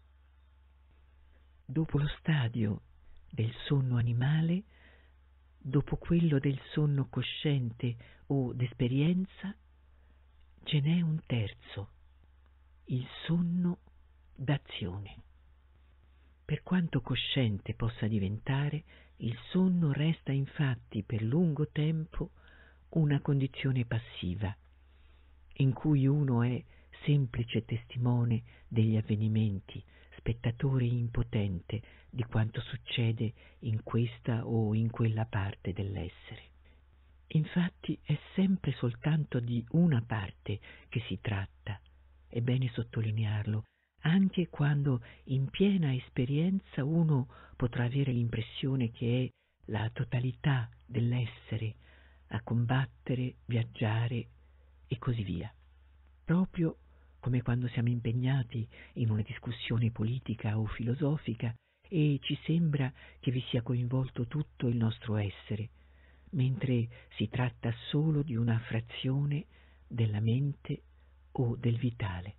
S1: Dopo lo stadio del sonno animale, dopo quello del sonno cosciente o d'esperienza, ce n'è un terzo, il sonno d'azione. Per quanto cosciente possa diventare, il sonno resta infatti per lungo tempo una condizione passiva, in cui uno è semplice testimone degli avvenimenti, spettatore impotente di quanto succede in questa o in quella parte dell'essere. Infatti è sempre soltanto di una parte che si tratta, è bene sottolinearlo, anche quando in piena esperienza uno potrà avere l'impressione che è la totalità dell'essere a combattere, viaggiare e così via. Proprio come quando siamo impegnati in una discussione politica o filosofica e ci sembra che vi sia coinvolto tutto il nostro essere, mentre si tratta solo di una frazione della mente o del vitale.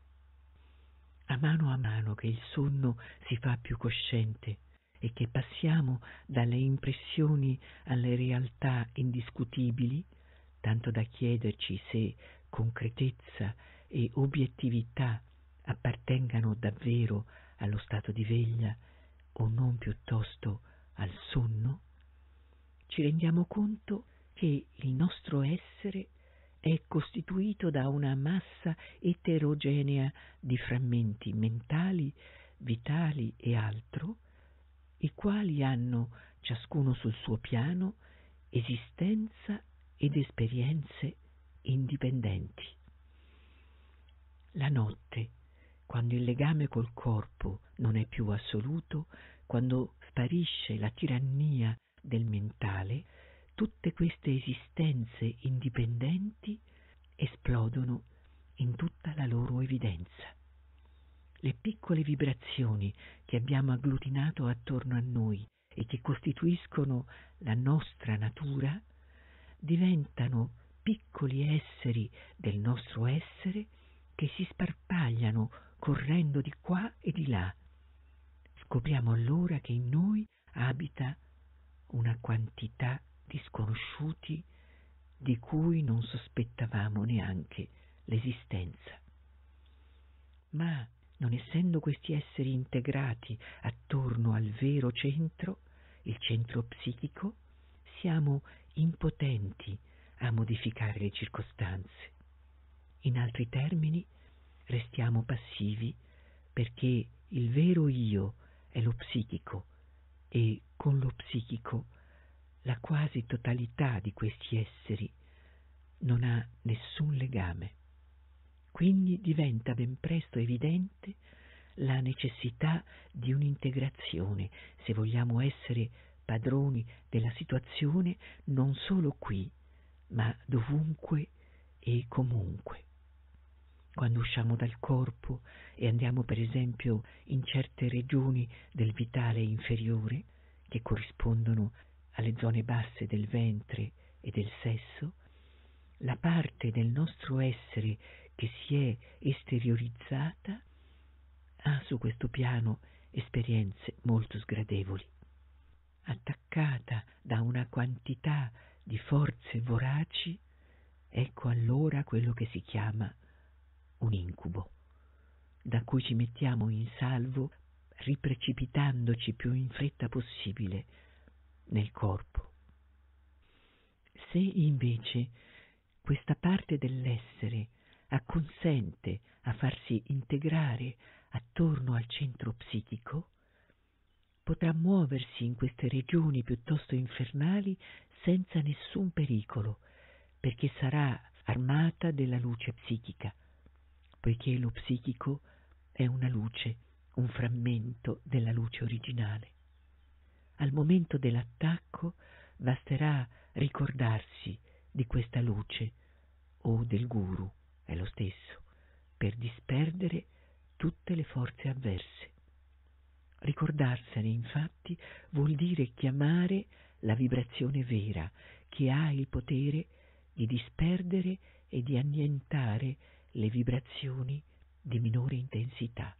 S1: A mano che il sonno si fa più cosciente e che passiamo dalle impressioni alle realtà indiscutibili, tanto da chiederci se concretezza e obiettività appartengano davvero allo stato di veglia o non piuttosto al sonno, ci rendiamo conto che il nostro essere è costituito da una massa eterogenea di frammenti mentali, vitali e altro, i quali hanno, ciascuno sul suo piano, esistenza ed esperienze indipendenti. La notte, quando il legame col corpo non è più assoluto, quando sparisce la tirannia del mentale, tutte queste esistenze indipendenti esplodono in tutta la loro evidenza. Le piccole vibrazioni che abbiamo agglutinato attorno a noi e che costituiscono la nostra natura diventano piccoli esseri del nostro essere che si sparpagliano correndo di qua e di là. Scopriamo allora che in noi abita una quantità di sconosciuti di cui non sospettavamo neanche l'esistenza. Ma non essendo questi esseri integrati attorno al vero centro, il centro psichico, siamo impotenti a modificare le circostanze. In altri termini, restiamo passivi perché il vero io è lo psichico e con lo psichico la quasi totalità di questi esseri non ha nessun legame. Quindi diventa ben presto evidente la necessità di un'integrazione se vogliamo essere padroni della situazione non solo qui, ma dovunque e comunque. Quando usciamo dal corpo e andiamo per esempio in certe regioni del vitale inferiore, che corrispondono alle zone basse del ventre e del sesso, la parte del nostro essere che si è esteriorizzata ha su questo piano esperienze molto sgradevoli. Attaccata da una quantità di forze voraci, ecco allora quello che si chiama un incubo, da cui ci mettiamo in salvo riprecipitandoci più in fretta possibile nel corpo. Se invece questa parte dell'essere acconsente a farsi integrare attorno al centro psichico, potrà muoversi in queste regioni piuttosto infernali senza nessun pericolo, perché sarà armata della luce psichica, poiché lo psichico è una luce, un frammento della luce originale. Al momento dell'attacco basterà ricordarsi di questa luce o del guru, è lo stesso, per disperdere tutte le forze avverse. Ricordarsene, infatti, vuol dire chiamare la vibrazione vera che ha il potere di disperdere e di annientare le vibrazioni di minore intensità.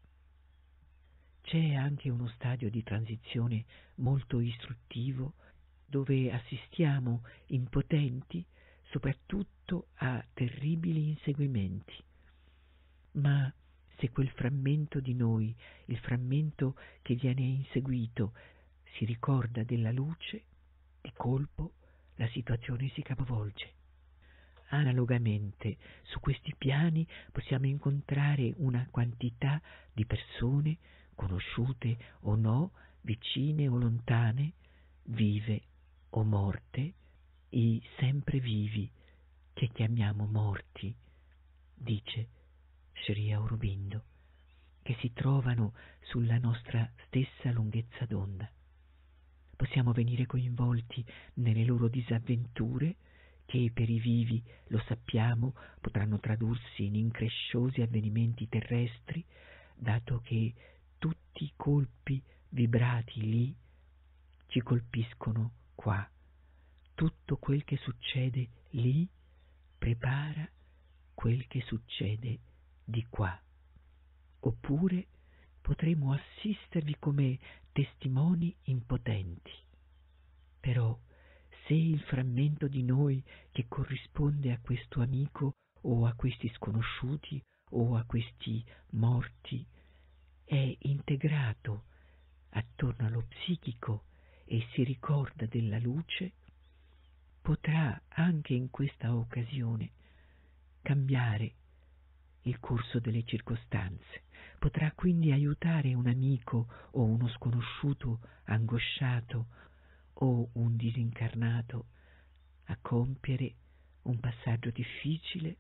S1: C'è anche uno stadio di transizione molto istruttivo dove assistiamo impotenti soprattutto a terribili inseguimenti. Ma se quel frammento di noi, il frammento che viene inseguito, si ricorda della luce, di colpo la situazione si capovolge. Analogamente, su questi piani possiamo incontrare una quantità di persone, conosciute o no, vicine o lontane, vive o morte, i sempre vivi, che chiamiamo morti, dice Sri Aurobindo, che si trovano sulla nostra stessa lunghezza d'onda. Possiamo venire coinvolti nelle loro disavventure, che per i vivi, lo sappiamo, potranno tradursi in incresciosi avvenimenti terrestri, dato che tutti i colpi vibrati lì ci colpiscono qua. Tutto quel che succede lì prepara quel che succede di qua. Oppure potremo assistervi come testimoni impotenti. Però se il frammento di noi che corrisponde a questo amico o a questi sconosciuti o a questi morti è integrato attorno allo psichico e si ricorda della luce, potrà anche in questa occasione cambiare il corso delle circostanze, potrà quindi aiutare un amico o uno sconosciuto angosciato o un disincarnato a compiere un passaggio difficile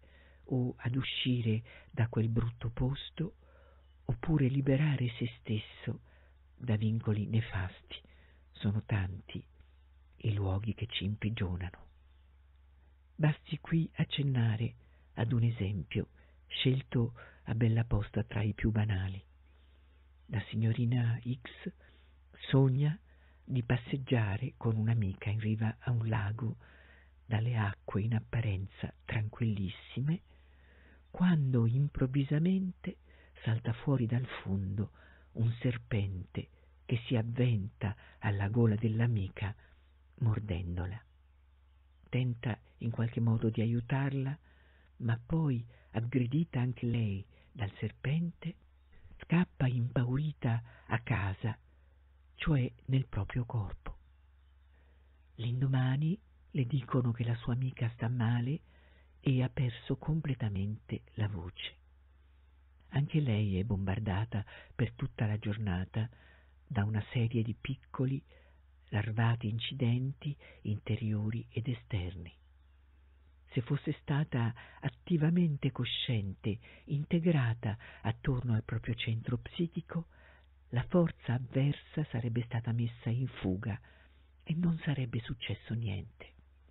S1: o ad uscire da quel brutto posto, oppure liberare se stesso da vincoli nefasti. Sono tanti i luoghi che ci imprigionano. Basti qui accennare ad un esempio scelto a bella posta tra i più banali. La signorina X sogna di passeggiare con un'amica in riva a un lago dalle acque in apparenza tranquillissime, quando improvvisamente salta fuori dal fondo un serpente che si avventa alla gola dell'amica mordendola. Tenta in qualche modo di aiutarla, ma poi, aggredita anche lei dal serpente, scappa impaurita a casa, cioè nel proprio corpo. L'indomani le dicono che la sua amica sta male e ha perso completamente la voce. Anche lei è bombardata per tutta la giornata da una serie di piccoli, larvati incidenti interiori ed esterni. Se fosse stata attivamente cosciente, integrata attorno al proprio centro psichico, la forza avversa sarebbe stata messa in fuga e non sarebbe successo niente.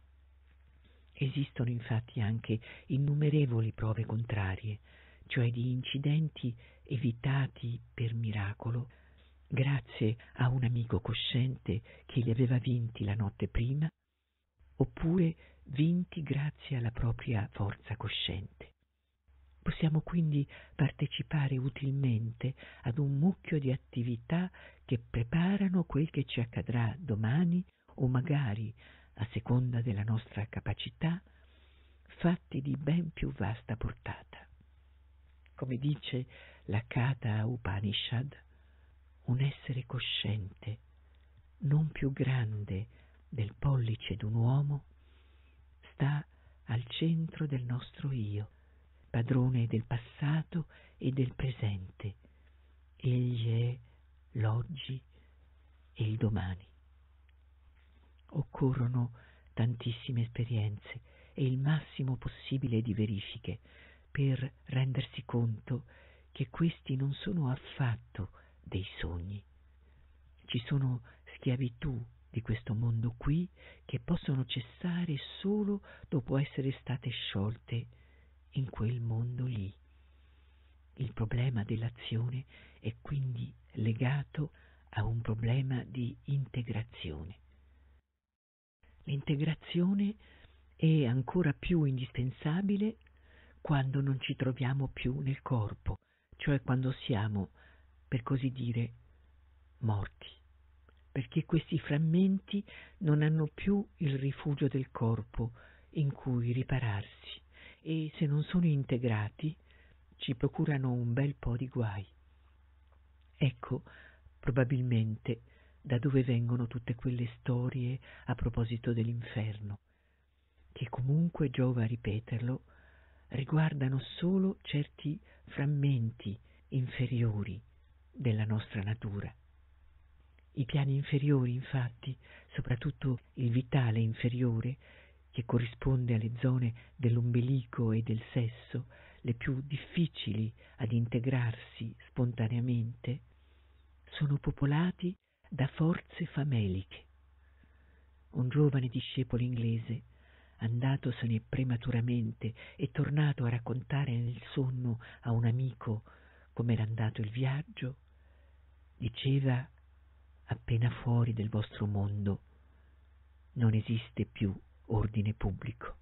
S1: Esistono infatti anche innumerevoli prove contrarie, cioè di incidenti evitati per miracolo, grazie a un amico cosciente che li aveva vinti la notte prima, oppure vinti grazie alla propria forza cosciente. Possiamo quindi partecipare utilmente ad un mucchio di attività che preparano quel che ci accadrà domani o magari, a seconda della nostra capacità, fatti di ben più vasta portata. Come dice la Katha Upanishad, un essere cosciente, non più grande del pollice d'un uomo, sta al centro del nostro io, padrone del passato e del presente. Egli è l'oggi e il domani. Occorrono tantissime esperienze e il massimo possibile di verifiche per rendersi conto che questi non sono affatto dei sogni. Ci sono schiavitù di questo mondo qui che possono cessare solo dopo essere state sciolte in quel mondo lì. Il problema dell'azione è quindi legato a un problema di integrazione. L'integrazione è ancora più indispensabile quando non ci troviamo più nel corpo, cioè quando siamo, per così dire, morti, perché questi frammenti non hanno più il rifugio del corpo in cui ripararsi e se non sono integrati ci procurano un bel po' di guai. Ecco probabilmente da dove vengono tutte quelle storie a proposito dell'inferno, che comunque, giova ripeterlo, riguardano solo certi frammenti inferiori della nostra natura. I piani inferiori, infatti, soprattutto il vitale inferiore, che corrisponde alle zone dell'ombelico e del sesso, le più difficili ad integrarsi spontaneamente, sono popolati da forze fameliche. Un giovane discepolo inglese, andatosene prematuramente e tornato a raccontare nel sonno a un amico com'era andato il viaggio, diceva: appena fuori del vostro mondo non esiste più ordine pubblico.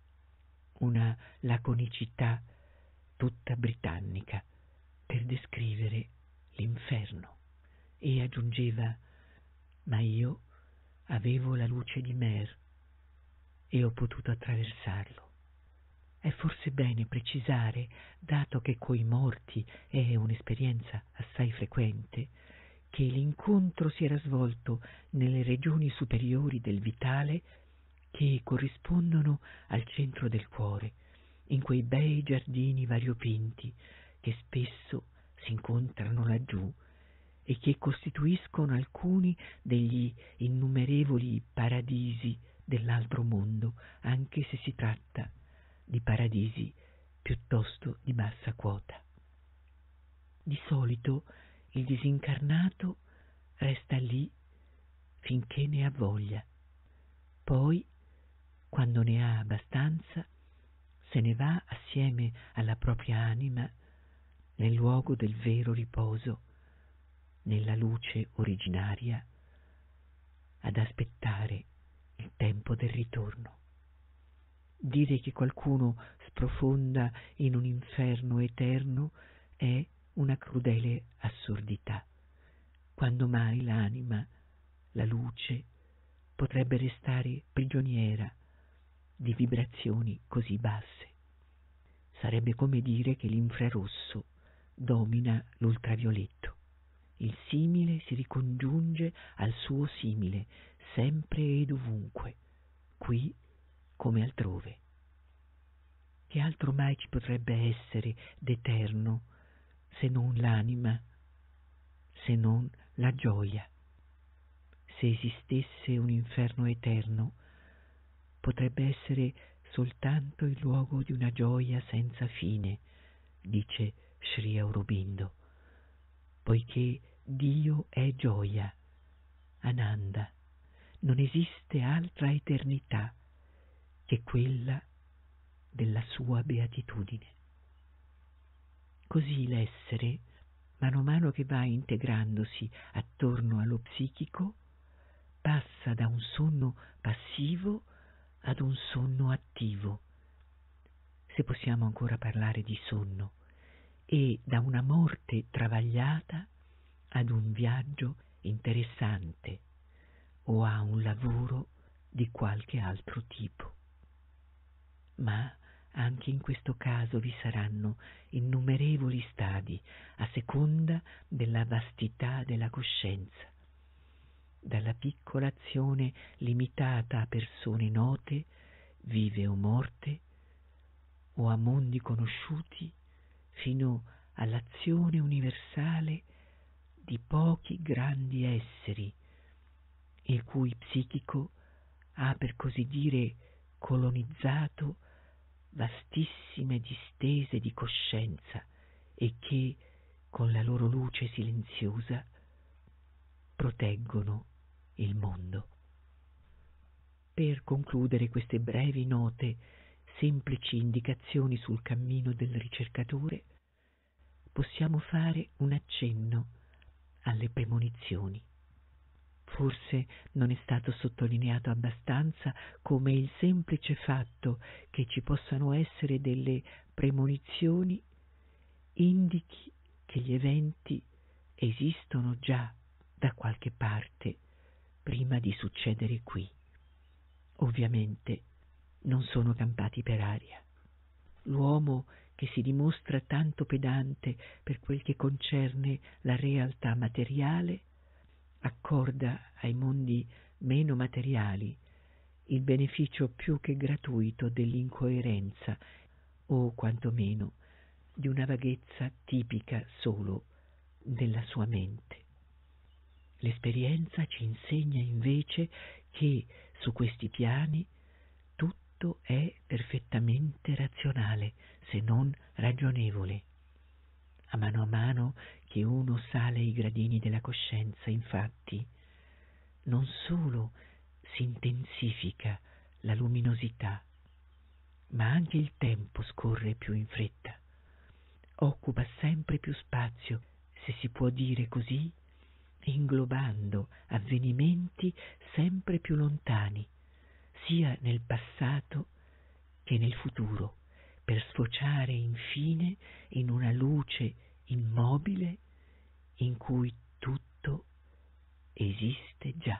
S1: Una laconicità tutta britannica per descrivere l'inferno, e aggiungeva: ma io avevo la luce di Mer e ho potuto attraversarlo. È forse bene precisare, dato che coi morti è un'esperienza assai frequente, che l'incontro si era svolto nelle regioni superiori del vitale che corrispondono al centro del cuore, in quei bei giardini variopinti che spesso si incontrano laggiù e che costituiscono alcuni degli innumerevoli paradisi dell'altro mondo, anche se si tratta di paradisi piuttosto di bassa quota. Di solito il disincarnato resta lì finché ne ha voglia, poi, quando ne ha abbastanza, se ne va assieme alla propria anima nel luogo del vero riposo, nella luce originaria, ad aspettare il tempo del ritorno. Dire che qualcuno sprofonda in un inferno eterno è una crudele assurdità. Quando mai l'anima, la luce, potrebbe restare prigioniera di vibrazioni così basse? Sarebbe come dire che l'infrarosso domina l'ultravioletto. Il simile si ricongiunge al suo simile, sempre ed ovunque, qui come altrove. Che altro mai ci potrebbe essere d'eterno se non l'anima, se non la gioia? Se esistesse un inferno eterno, potrebbe essere soltanto il luogo di una gioia senza fine, dice Sri Aurobindo, poiché Dio è gioia, Ananda. Non esiste altra eternità che quella della sua beatitudine. Così l'essere, mano a mano che va integrandosi attorno allo psichico, passa da un sonno passivo ad un sonno attivo, se possiamo ancora parlare di sonno, e da una morte travagliata ad un viaggio interessante o a un lavoro di qualche altro tipo. Ma anche in questo caso vi saranno innumerevoli stadi a seconda della vastità della coscienza, dalla piccola azione limitata a persone note, vive o morte, o a mondi conosciuti, fino all'azione universale di pochi grandi esseri, il cui psichico ha, per così dire, colonizzato vastissime distese di coscienza e che, con la loro luce silenziosa, proteggono il mondo. Per concludere queste brevi note, semplici indicazioni sul cammino del ricercatore, possiamo fare un accenno alle premonizioni. Forse non è stato sottolineato abbastanza come il semplice fatto che ci possano essere delle premonizioni indichi che gli eventi esistono già da qualche parte prima di succedere qui. Ovviamente non sono campati per aria. L'uomo che si dimostra tanto pedante per quel che concerne la realtà materiale accorda ai mondi meno materiali il beneficio più che gratuito dell'incoerenza o quantomeno di una vaghezza tipica solo della sua mente. L'esperienza ci insegna invece che su questi piani tutto è perfettamente razionale, se non ragionevole. A mano che uno sale i gradini della coscienza, infatti, non solo si intensifica la luminosità, ma anche il tempo scorre più in fretta, occupa sempre più spazio, se si può dire così, inglobando avvenimenti sempre più lontani, sia nel passato che nel futuro, per sfociare infine in una luce immobile in cui tutto esiste già.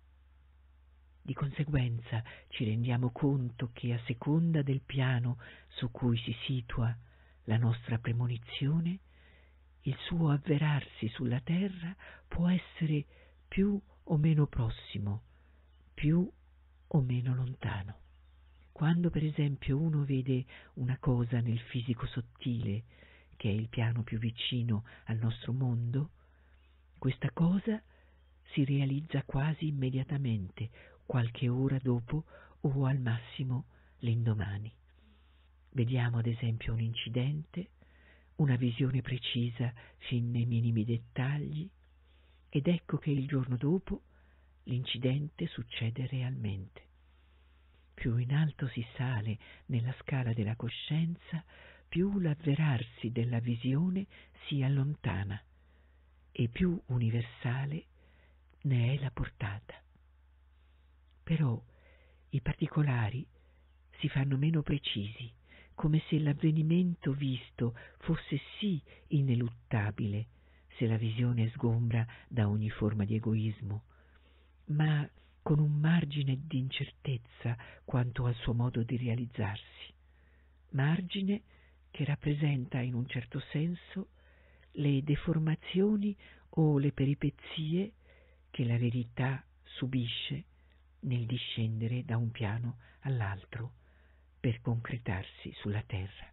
S1: Di conseguenza ci rendiamo conto che a seconda del piano su cui si situa la nostra premonizione, il suo avverarsi sulla terra può essere più o meno prossimo, più o meno lontano. Quando per esempio uno vede una cosa nel fisico sottile, che è il piano più vicino al nostro mondo, questa cosa si realizza quasi immediatamente, qualche ora dopo o al massimo l'indomani. Vediamo ad esempio un incidente, una visione precisa fin nei minimi dettagli, ed ecco che il giorno dopo l'incidente succede realmente. Più in alto si sale nella scala della coscienza, più l'avverarsi della visione si allontana e più universale ne è la portata. Però i particolari si fanno meno precisi, come se l'avvenimento visto fosse sì ineluttabile, se la visione sgombra da ogni forma di egoismo, ma con un margine di incertezza quanto al suo modo di realizzarsi, margine che rappresenta in un certo senso le deformazioni o le peripezie che la verità subisce nel discendere da un piano all'altro per concretarsi sulla terra.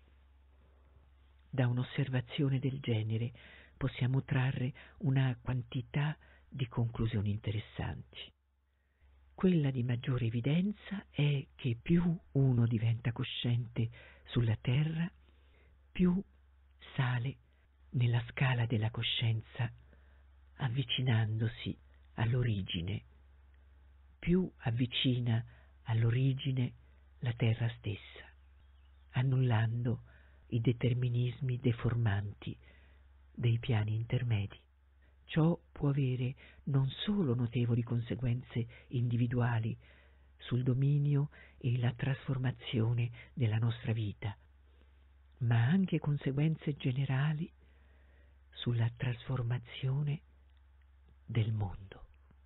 S1: Da un'osservazione del genere possiamo trarre una quantità di conclusioni interessanti. Quella di maggiore evidenza è che più uno diventa cosciente sulla terra, più sale nella scala della coscienza, avvicinandosi all'origine, più avvicina all'origine la terra stessa, annullando i determinismi deformanti dei piani intermedi. Ciò può avere non solo notevoli conseguenze individuali sul dominio e la trasformazione della nostra vita, ma anche conseguenze generali sulla trasformazione del mondo.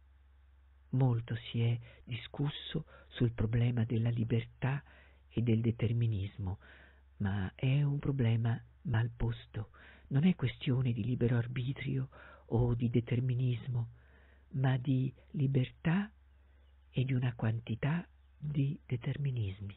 S1: Molto si è discusso sul problema della libertà e del determinismo, ma è un problema mal posto. Non è questione di libero arbitrio o di determinismo, ma di libertà e di una quantità di determinismi.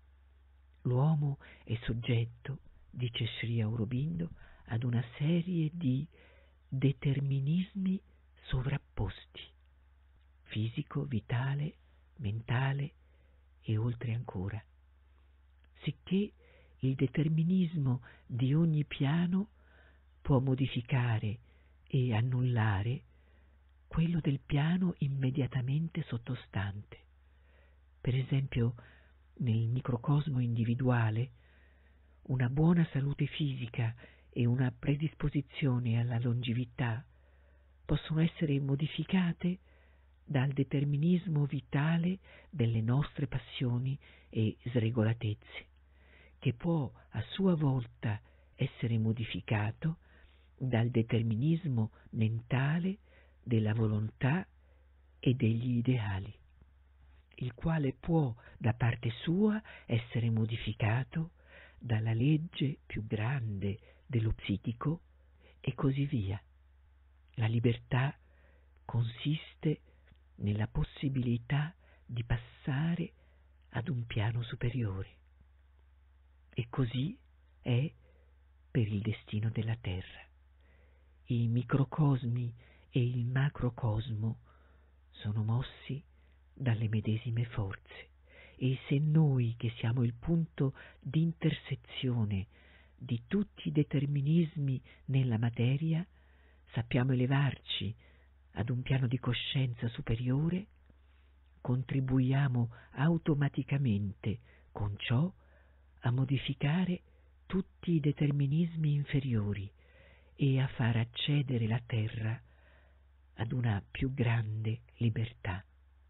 S1: L'uomo è soggetto, dice Sri Aurobindo, ad una serie di determinismi sovrapposti, fisico, vitale, mentale e oltre ancora, sicché il determinismo di ogni piano può modificare e annullare quello del piano immediatamente sottostante. Per esempio, nel microcosmo individuale, una buona salute fisica e una predisposizione alla longevità possono essere modificate dal determinismo vitale delle nostre passioni e sregolatezze, che può a sua volta essere modificato dal determinismo mentale della volontà e degli ideali, il quale può da parte sua essere modificato dalla legge più grande dello psichico e così via. La libertà consiste nella possibilità di passare ad un piano superiore. E così è per il destino della Terra. I microcosmi e il macrocosmo sono mossi dalle medesime forze, e se noi, che siamo il punto di intersezione di tutti i determinismi nella materia, sappiamo elevarci ad un piano di coscienza superiore, contribuiamo automaticamente con ciò a modificare tutti i determinismi inferiori e a far accedere la Terra ad una più grande libertà,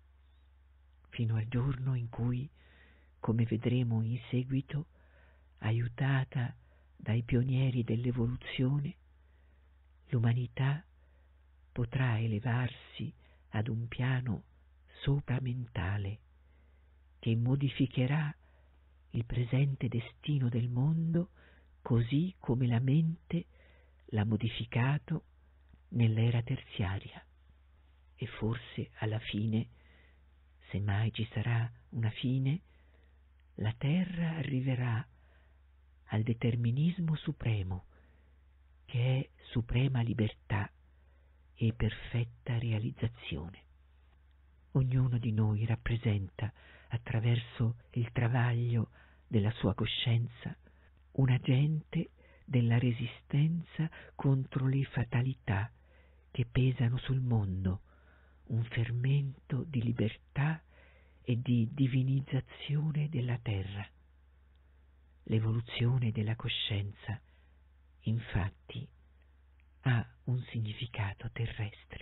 S1: fino al giorno in cui, come vedremo in seguito, aiutata dai pionieri dell'evoluzione, l'umanità potrà elevarsi ad un piano sopramentale che modificherà il presente destino del mondo così come la mente l'ha modificato nell'era terziaria. E forse alla fine, se mai ci sarà una fine, la Terra arriverà al determinismo supremo, che è suprema libertà e perfetta realizzazione. Ognuno di noi rappresenta, attraverso il travaglio della sua coscienza, un agente della resistenza contro le fatalità che pesano sul mondo, un fermento di libertà e di divinizzazione della terra. L'evoluzione della coscienza, infatti, ha un significato terrestre.